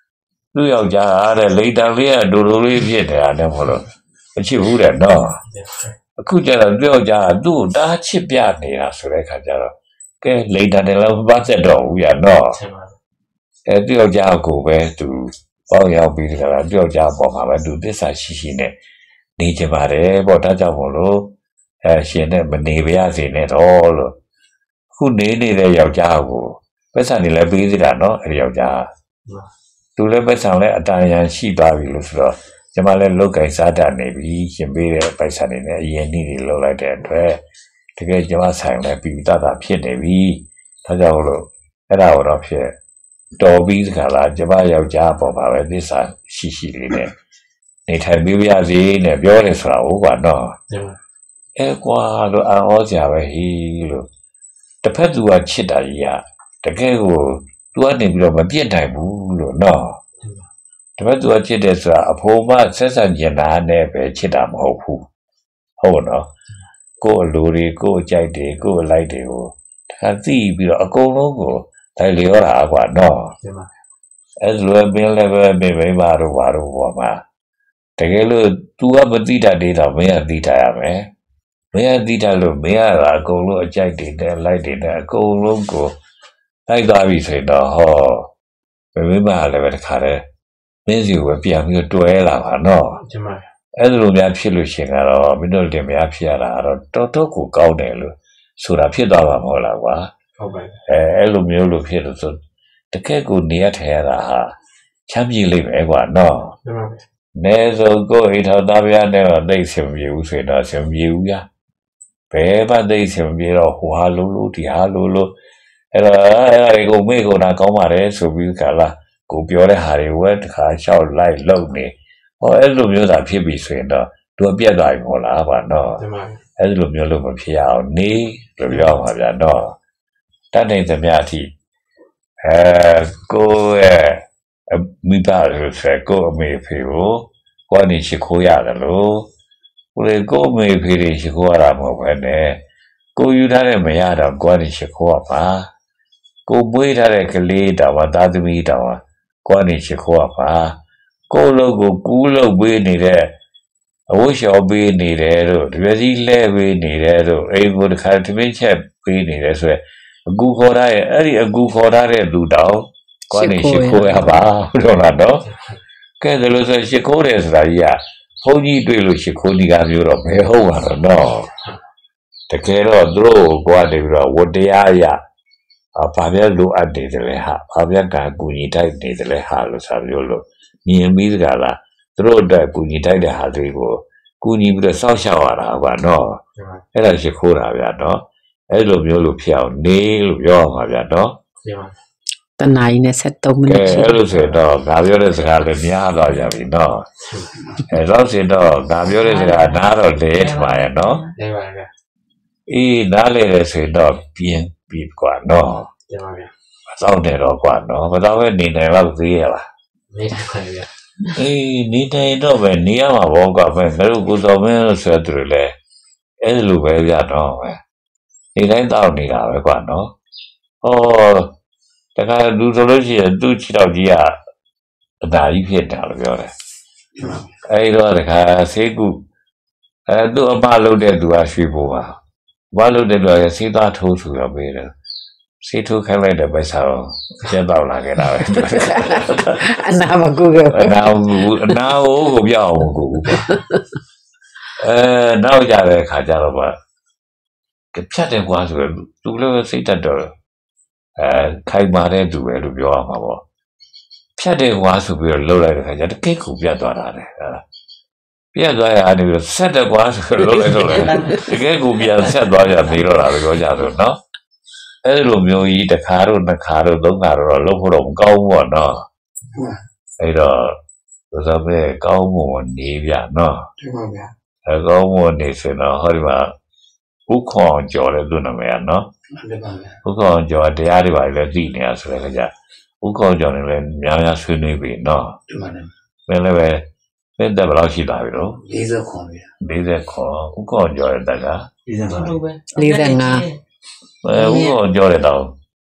လူယောက်ျားအားတဲ့လိန်တန်လေးကဒူဒူလေးဖြစ်နေတာနဲ့မဟုတ်လို့မချစ်ဘူးတဲ့နော်အခုကျတော့လူယောက်ျားကသူ့ကိုတားချစ်ပြနေတာဆိုတဲ့ခါကျတော့ကဲလိန်တန်တယ်လည်းမပတ်သက်တော့ဘူးရနော်အဲသူ့ယောက်ျားကိုပဲသူပေါင်းရောက်ပြီးကြတာသူ့ယောက်ျားပေါ်မှာပဲသူသစ္စာရှိရှိနဲ့နေကြပါတယ်ပေါ့ဒါကြောင့်မို့လို့အဲရှင်နဲ့မနေပါရစေနဲ့တော့လို့ခုနေနေတဲ့ယောက်ျားကိုပတ်စံနေလဲပေးသေးတာနော်အဲဒီယောက်ျားသူလည်းပတ်စံလည်းအတန်ရန်ရှိသွားပြီလို့ဆိုတော့ကျမလည်းလုတ်ကင်စားတတ်နေပြီရှင်ပေးတဲ့ပိုက်ဆံတွေနဲ့အရင်နေ့တွေလုတ်လိုက်တဲ့အတွက်တကယ်ကျမဆိုင်လည်းပြီးသားတာဖြစ်နေပြီဒါကြောင့်လို့အဲ့ဒါတော့ဖြစ်တော်ပြီးခါလာကျမယောက်ျားပေါ်ပါပဲသစ္စာရှိရှိလေးနဲ့နေထိုင်ပြီးပြရစီနဲ့ပြောတယ်ဆိုတာဟုတ်ပါနော်အဲကွာလို့အော်ဩစရာပဲဟီးလို့တစ်ဖက်သူကချစ်တာကြီးကတကယ်ကိုသူကနေပြီးတော့မပြစ်နိုင်ဘူးလို့နော်တစ်ဖက်သူကချစ်တယ်ဆိုတာအဖိုးမဆက်ဆံကျင်တာနဲ့ပဲချစ်တာမဟုတ်ဘူးဟုတ်နော်ကိုယ်အလိုတွေကိုယ်အကြိုက်တွေကိုယ်အလိုက်တွေကိုတခါသိပြီးတော့အကုန်လုံးကိုတိုင်းလျောတာကွာနော်အဲ့လိုပဲပင်လည်းပဲမိမိမာတို့ဘာတို့ဘောမှာတကယ်လို့ तू ကမသိတတ်သေးတော့မင်းကသိတတ်ရမယ်မင်းကသိတတ်လို့မင်းကအကုန်လုံးအကြိုက်တွေနဲ့လိုက်တွေနဲ့အကုန်လုံးကိုလိုက်သွားပြီဆိုတော့ဟောမိမိမာလည်းပဲတခါတည်းမင်းစီကိုပြန်ပြီးတွဲလာပါနော်အဲ့လိုများဖြစ်လို့ရှင်ကတော့မင်းတို့တင်များဖြစ်ရတာတော့တော်တော်ကိုကောင်းတယ်လို့ဆိုတာဖြစ်သွားမှာမဟုတ်လားကွာဟုတ်ပါဘူးအဲအဲ့လိုမျိုးလို့ဖြစ်လို့ဆိုတကယ်ကိုနေရထိုင်ရတာဟာချမ်းမြေ့လိမ့်မယ်ကွာနော်ဟုတ်ပါဘူးနေဆိုကိုအိထောသားပြားနဲ့တော့သိဆင်ပြေဘူးဆိုတော့ဆင်ပြေဘူးရဘယ်မှသိဆင်ပြေတော့ဟိုဟာလိုလိုဒီဟာလိုလိုအဲ့တော့အဲ့ဒါကိုမေ့ကုန်တာကောင်းပါတယ်ဆိုပြီးခါလာကိုပြောတဲ့ဟာတွေဝဲတခါလျှောက်လိုက်လုံနေဟောအဲ့လိုမျိုးသာဖြစ်ပြီဆိုရင်တော့သူပြက်သွားပြီမဟုတ်လားဗျာနော်အဲ့လိုမျိုးလို့မဖြစ်ရအောင်နေလို့ပြောပါဗျာနော်တတ်နိုင်သမျှအထိအဲကိုရဲ့မိဘလို့ဆိုကိုအမေဖေကိုကိုကနေရှိခိုးရတယ်လို့ကိုလေကိုအမေဖေတွေရှိခိုးရတာမဟုတ်ဘဲနဲ့ကိုယူထားတဲ့မရတော့ကိုကနေရှိခိုးရပါကိုပွေးထားတဲ့ကလေးတော်မှာသားသမီးတော်မှာကိုကနေရှိခိုးရပါကိုလုံးကိုကူးလို့ပေးနေတဲ့အဝတ်လျှော်ပေးနေတယ်တို့တပည့်ကြီးလဲပေးနေတယ်တို့အိမ်ကိုတစ်ခါသမင်းချက်ပေးနေတယ်ဆိုရယ်အကူခေါ်ထားရဲ့အဲ့ဒီအကူခေါ်ထားတဲ့လူတောင်ကိုကနေရှိခိုးရပါဟုတ်လားနော်ကဲဒါလို့ဆိုရှိခိုးတယ်ဆိုတာကြီးကဘုန်းကြီးတွေ့လို့ရှိခိုးဒီကမျိုးတော့မဟုတ်ပါတော့နော်တကယ်တော့သူတို့ကိုကနေပြီးတော့ဝတရားအရာဘာပြလိုအပ်နေတယ်လဲဟာဘာပြကကူညီတိုက်နေတယ်လဲဟာလို့ဆိုမျိုးလို့မြင်ပြီးကြလားသူတို့အတွက်ကူညီတိုက်တဲ့ဟာတွေကိုကူညီပြီးတော့စောင့်ရှောက်ရတာကွာနော်အဲ့ဒါရှိခိုးတာဗျာနော်အဲ့လိုမျိုးလို့ဖြစ်အောင်နေလို့ပြောရမှာဗျာနော်တနာရီနဲ့ဆက်သုံးမိနစ်ရှိအဲ့လိုဆိုတော့ငါပြောတဲ့စကားလည်းများတော့ကြပြီနော်အဲ့တော့ဆိုတော့ငါပြောတဲ့စကားနားတော့လေထပါရဲ့နော်လေပါဗျာအေးနားလေတယ်ဆိုတော့ပြင်းပြီးကွာနော်လေပါဗျာမတော့တယ်တော့ကွာနော်မတော့ပဲနေနေတော့သေးရလားနေတယ်ခွင့်ဗျာအေးနေတယ်တော့ပဲနေရမှာဘောကွာပဲငါတို့ကိုစောမင်းဆိုတဲ့သူလေအဲ့လိုပဲဗျာတော့ပဲနေတိုင်းတောက်နေတာပဲကွာနော်ဟောတခါလူဆိုလို့ရှိရင်သူ့ခြေထောက်ကြီးကအသာကြီးဖြစ်တာလို့ပြောတယ်အဲဒီတော့တခါဆေးကုအဲသူ့အမလုပ်တဲ့သူကရွှေဘိုပါဘာလုပ်တဲ့သူကဆေးသားထိုးဆိုတော့ပေးတယ်ဆေးထိုးခိုင်းလိုက်တဲ့ပိုက်ဆံတော့ကျက်တော့လာခဲ့တာပဲအနာမကူဘူးအနာကူအနာကိုပြောင်းအောင်ကူအဲနောက်ကြတဲ့ခါကျတော့ဗာဖြတ်တယ်ကွာဆိုတော့သူလည်းစိတ်တက်တော့အဲခိုင်မာတဲ့သူပဲလို့ပြောရမှာပေါ့ဖြတ်တယ်ကွာဆိုပြီးတော့လှုပ်လိုက်တဲ့ခါကျတကယ့်ကိုပြတ်သွားတာလေအဲပြတ်သွားရအဲ့ဒီဆက်တယ်ကွာဆိုတော့လှုပ်လိုက်တော့လေတကယ့်ကိုပြန်ဆက်သွားကြနေတော့တာပဲပြောကြတော့နော်အဲ့လိုမျိုးကြီးတစ်ခါတော့နှစ်ခါတော့သုံးခါတော့လှုပ်ဖို့တော့မကောင်းဘူးပေါ့နော်အဲ့တော့ဆိုတော့ကောင်းမှုနေပြနော်ဟုတ်ပါဗျာအဲကောင်းမှုနေဆိုတော့ဟောဒီမှာဥခေါ်ကြော်တဲ့သူ့နာမည်ကနော်ဥက္ကောကျော်တရားတွေပါလေသိနေရဆိုတဲ့ခါကျဥက္ကောကျော်နေလည်းများများဆွေးနွေးပြီနော်ဒီမှာလည်းလည်းပဲသက်သက်ဘယ်လောက်ရှိသွားပြီတော့၄၀ခွန်ပြီ၄၀ခွန်ဥက္ကောကျော်ရဲ့တက်က၄၅အဲဥက္ကောကျော်တဲ့တော့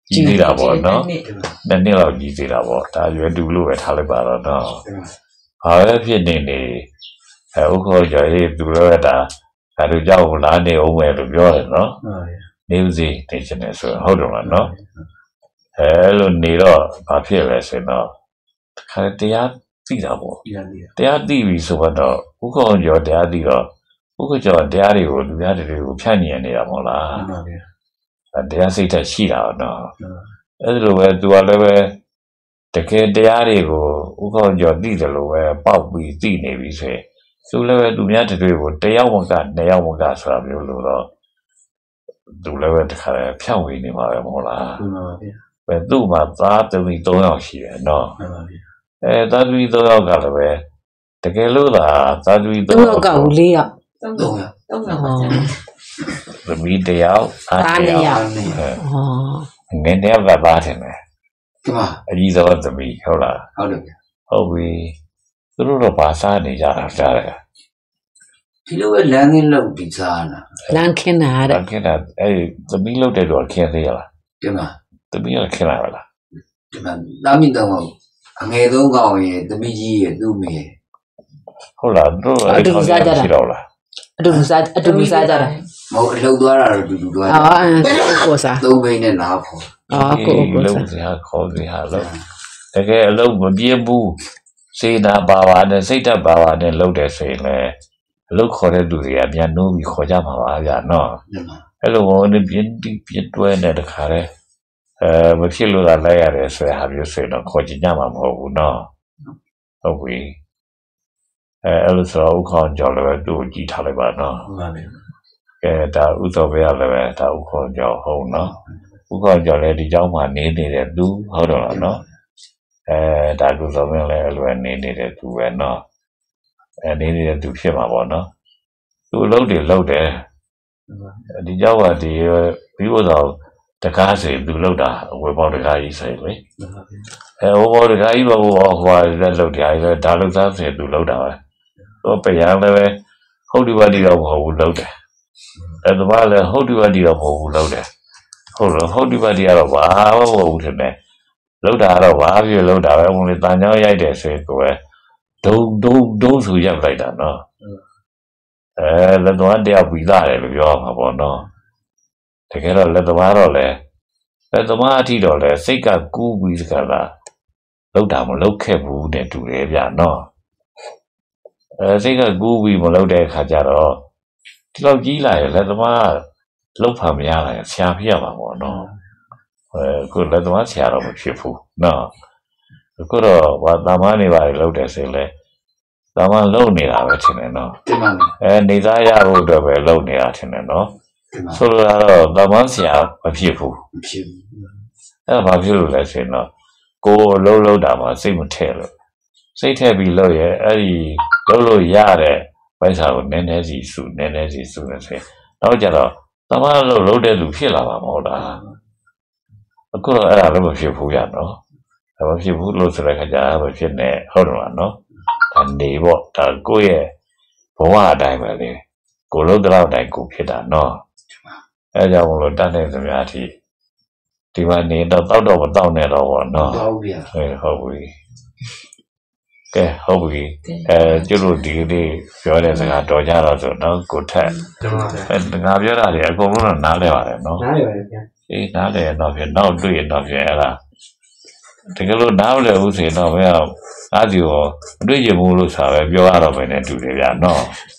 ကြီးသေးတာပေါ့နော်နှစ်နှစ်လောက်ကြီးသေးတာပေါ့ဒါရွယ်တူလို့ပဲထားလိုက်ပါတော့နော်ဘာပဲဖြစ်နေနေအဲဥက္ကောကြော်ရေးသူလည်းဒါဒါတို့ကြောက်လာနေအောင်ပဲလို့ပြောတယ်နော်နေဦးစီနေချင်တယ်ဆိုဟုတ်တယ်လားနော်အဲလိုနေတော့ဘာဖြစ်လဲဆိုတော့ခါတရားသိတာပေါ့တရားသိပြီဆိုတော့ဥက္ကောကြော်တရားသိတော့ဥက္ကောကြော်တရားတွေကိုလူများတွေကိုဖြန့်ညင်နေတာမဟုတ်လားတရားစိတ်ဓာတ်ရှိတာနော်အဲ့လိုပဲသူကလည်းပဲတကယ်တရားတွေကိုဥက္ကောကြော်သိတယ်လို့ပဲပေါက်ပြီးသိနေပြီဆိုရင်သူလည်းပဲသူများတွေကိုတယောက်မကနှစ်ယောက်မကဆိုတာမျိုးလို့တော့သူလည်းပဲတခါလေဖြန့်ဝေနေမှာပဲမဟုတ်လားမှန်ပါဗျာပဲသူ့မှာသားသမီးသုံးယောက်ရှိတယ်နော်မှန်ပါဗျာအဲသားသမီးသုံးယောက်ကလည်းပဲတကယ်လို့သာသားသမီးသုံးယောက်ကဦးလေးယောက်သုံးယောက်သုံးယောက်ပါသမီးတယောက်သားတယောက်ဟောငယ်တယောက်ကသားတယ်မယ်ဒီမှာအကြီးဆုံးသမီးဟုတ်လားဟုတ်တယ်ဗျာဟုတ်ပြီသူတို့တော့ဘာစားနေကြတာကြားတယ်ဒီလိုပဲလမ်းခင်းလောက်ပြီးစားတာလမ်းခင်းတာတဲ့လမ်းခင်းတာအဲ့သမီးလောက်တဲ့တော့ခင်းသေးရလားဒီမှာသမီးကခင်းလာပါလားဒီမှာတာမီတော့အငယ်ဆုံးကောင်ရဲ့သမီးကြီးရဲ့သူ့မေဟုတ်လားတို့အဲ့ဒီစားကြတာရှိတော့လားအတူတူစားအတူတူစားကြတာမဟုတ်အလုပ်သွားတာတော့အတူတူသွားတာအော်ကိုစားသုံးဘိန်းနဲ့နားဖို့အော်ကိုကိုစားလုံးစရာခေါ်စရာလုံးတကယ်အလုပ်မပြင်းဘူးစေနာပါပါနဲ့စိတ်ဓာတ်ပါပါနဲ့လုပ်တယ်ဆိုရင်လည်းအလုပ်ခေါ်တဲ့သူတွေကပြန်နိုးပြီးခေါ်ကြမှာပါဗျာနော်အဲ့လိုဝင်ပြင်းပြီးပြင်းတွဲတဲ့တခါလဲအဲမဖြစ်လို့လာလိုက်ရတယ်ဆိုရဟာမျိုးဆိုတော့ခေါ်ကြညမှာမဟုတ်ဘူးနော်ဟုတ်ပြီအဲအဲ့လိုဆိုတော့ဥခေါင်ကြော်လည်းသူ့ကိုကြည့်ထားလိုက်ပါနော်မှန်ပါဗျာကဲဒါဥသောဘေးရလည်းပဲဒါဥခေါင်ကြော်ဟုတ်နော်ဥခေါင်ကြော်လည်းဒီเจ้าမှာနေနေတဲ့သူဟုတ်တော့လားနော်အဲဒါလူတော်မင်းလည်းအလွယ်နေနေတဲ့သူပဲနော်အဲနေနေတဲ့သူဖြစ်မှာပေါ့နော်သူအလုပ်တွေလုပ်တယ်ဒီเจ้าကဒီပြီးတော့တကားစီသူလုပ်တာဝေပေါတကားကြီးဆိုင်လေအဲဝေပေါတကားကြီးဘောဟိုဟာလည်းလုပ်တယ်အဲဒါလုပ်သားစီသူလုပ်တာပဲတော့ပရံလည်းပဲဟုတ်ဒီဝတိတော့မဟုတ်ဘူးလုပ်တယ်အဲဒါမှလည်းဟုတ်ဒီဝတိတော့မဟုတ်ဘူးလုပ်တယ်ဟုတ်လို့ဟုတ်ဒီဝတိကတော့ဘာမှမဟုတ်ဘူးထင်တယ်လောက်တာတော့ဘာဖြစ်လောက်တာပဲဝင်လေတန်ချောင်းရိုက်တယ်ဆိုကိုပဲဒုံဒုံဒုံဆိုရက်လိုက်တာနော်အဲလက်တော်တယောက်ပြီးသားတယ်လို့ပြောမှာပေါ့နော်တကယ်တော့လက်တော်တော့လေလက်တော်အထိတော့လေစိတ်ကကူးပြီးစကားလားလောက်တာမလောက်ခဲ့ဘူးတဲ့တူတယ်ဗျာနော်အဲစိတ်ကကူးပြီးမလောက်တဲ့အခါကျတော့ဒီလောက်ကြီးလာရင်လက်တော်လောက်ဖာမရလာရင်ဆရာဖြစ်ရမှာပေါ့နော်အဲကိုလည်းတော့ဆရာတော့မဖြစ်ဘူးနော်ကိုတော့ဘာတာမနေပါလေလောက်တယ်ဆိုလေတာမလုံနေတာပဲထင်တယ်နော်ဒီမှာအဲနေသားရဖို့အတွက်ပဲလုံနေတာထင်တယ်နော်ဆိုလိုတာတော့တာမဆရာမဖြစ်ဘူးမဖြစ်ဘူးအဲဘာဖြစ်လို့လဲဆိုရင်တော့ကိုလုံလုံတာမှစိတ်မထဲလို့စိတ်ထဲပြီးလို့ရဲ့အဲ့ဒီလုံလို့ရတဲ့ဘိုက်စာကိုနည်းနည်းစီစုနည်းနည်းစီစုနေဆိုတော့ကြတော့တာမလုံလုံတဲ့သူဖြစ်လာမှာမဟုတ်လားအခုတော့အဲ့ဒါလည်းမဖြစ်ဘူးရနော်ဒါမဖြစ်ဘူးလို့ဆိုတဲ့ခါကျတော့မဖြစ်နဲ့ဟုတ်တယ်မလားနော်ဒါနေပေါ့ဒါကိုယ့်ရဲ့ဘဝအတိုင်းပဲလေကိုလုံးတော့တိုင်းကိုဖြစ်တာနော်အဲကြောင့်မလို့တတ်တဲ့သမားအထိဒီမှာနေတော့တောက်တော့မတောက်နဲ့တော့ပေါ့နော်ဟုတ်ပြီဟုတ်ပြီကဲဟုတ်ပြီအဲကျလို့ဒီနေ့ပြောတဲ့စကားတော်ကြတော့ဆိုတော့ကိုထက်အဲငါပြောတာလေအကုန်လုံးတော့နားလဲပါတယ်နော်နားလဲပါတယ်ဗျာအေးနားလဲတော့ပြနောက်တွေ့ရတော့ပြအဲ့ဒါတကယ်လို့နားမလဲဘူးဆိုရင်တော့ဘယ်အောင်အားစီရောမတွေ့ချင်ဘူးလို့ဆိုပဲပြောရတော့ပဲနဲ့တူတယ်ဗျာနော်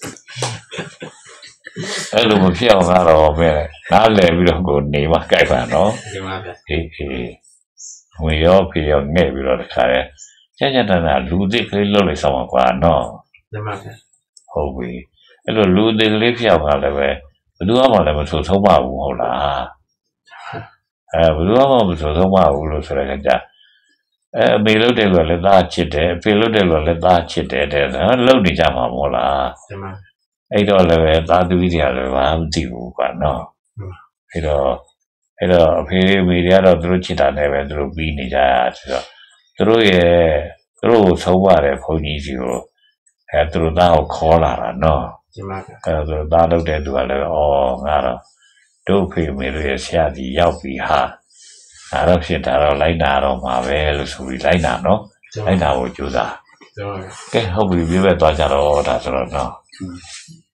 အဲ့လိုမဖြစ်အောင်ကတော့ပဲနားလဲပြီးတော့ကိုနေမှကြိုက်ပါနော်ဒီမှာဗျအေးအေးဝင်ရောဖေရောငဲ့ပြီးတော့တခါလဲကျကျတနာလူသစ်ကလေးလှုပ်လိုက်ဆောင်ပါကွာနော်ဒီမှာဗျဟုတ်ပြီအဲ့လိုလူသစ်ကလေးဖြစ်အောင်ကလည်းပဲဘယ်သူမှလည်းမဆိုဆုံးပါဘူးဟုတ်လားအဲဘယ်သူမှမဆိုဆုံးပါဘူးလို့ဆိုရကြအဲအမေလုပ်တယ်လို့လည်းသားချစ်တယ်အဖေလုပ်တယ်လို့လည်းသားချစ်တယ်တဲ့လုပ်နေကြမှာမဟုတ်လားဒီမှာအဲ့တော့လည်းပဲသားသမီးတွေကလည်းဘာမှမသိဘူးကွာနော်အဲ့တော့အဲ့တော့အဖေအမေတွေကတော့သူတို့ချစ်တာနဲ့ပဲသူတို့ပြီးနေကြတာဆိုတော့သူတို့ရဲ့သူတို့ကိုဆုံးပါတယ်ဘုန်းကြီးစီကိုအဲသူတို့သားကိုခေါ်လာတာနော်ဒီမှာအဲသူတို့သားလုပ်တဲ့သူကလည်းဩငါတော့တို့ဖေအမေတို့ရဲ့ဆရာကြီးရောက်ပြီဟာဒါတော့ဖြစ်တာတော့လိုက်နာတော့မှာပဲလို့ဆိုပြီးလိုက်နာနော်လိုက်နာဖို့ကြိုးစားကဲဟုတ်ပြီပြည့်ပဲသွားကြတော့ဒါဆိုတော့နော်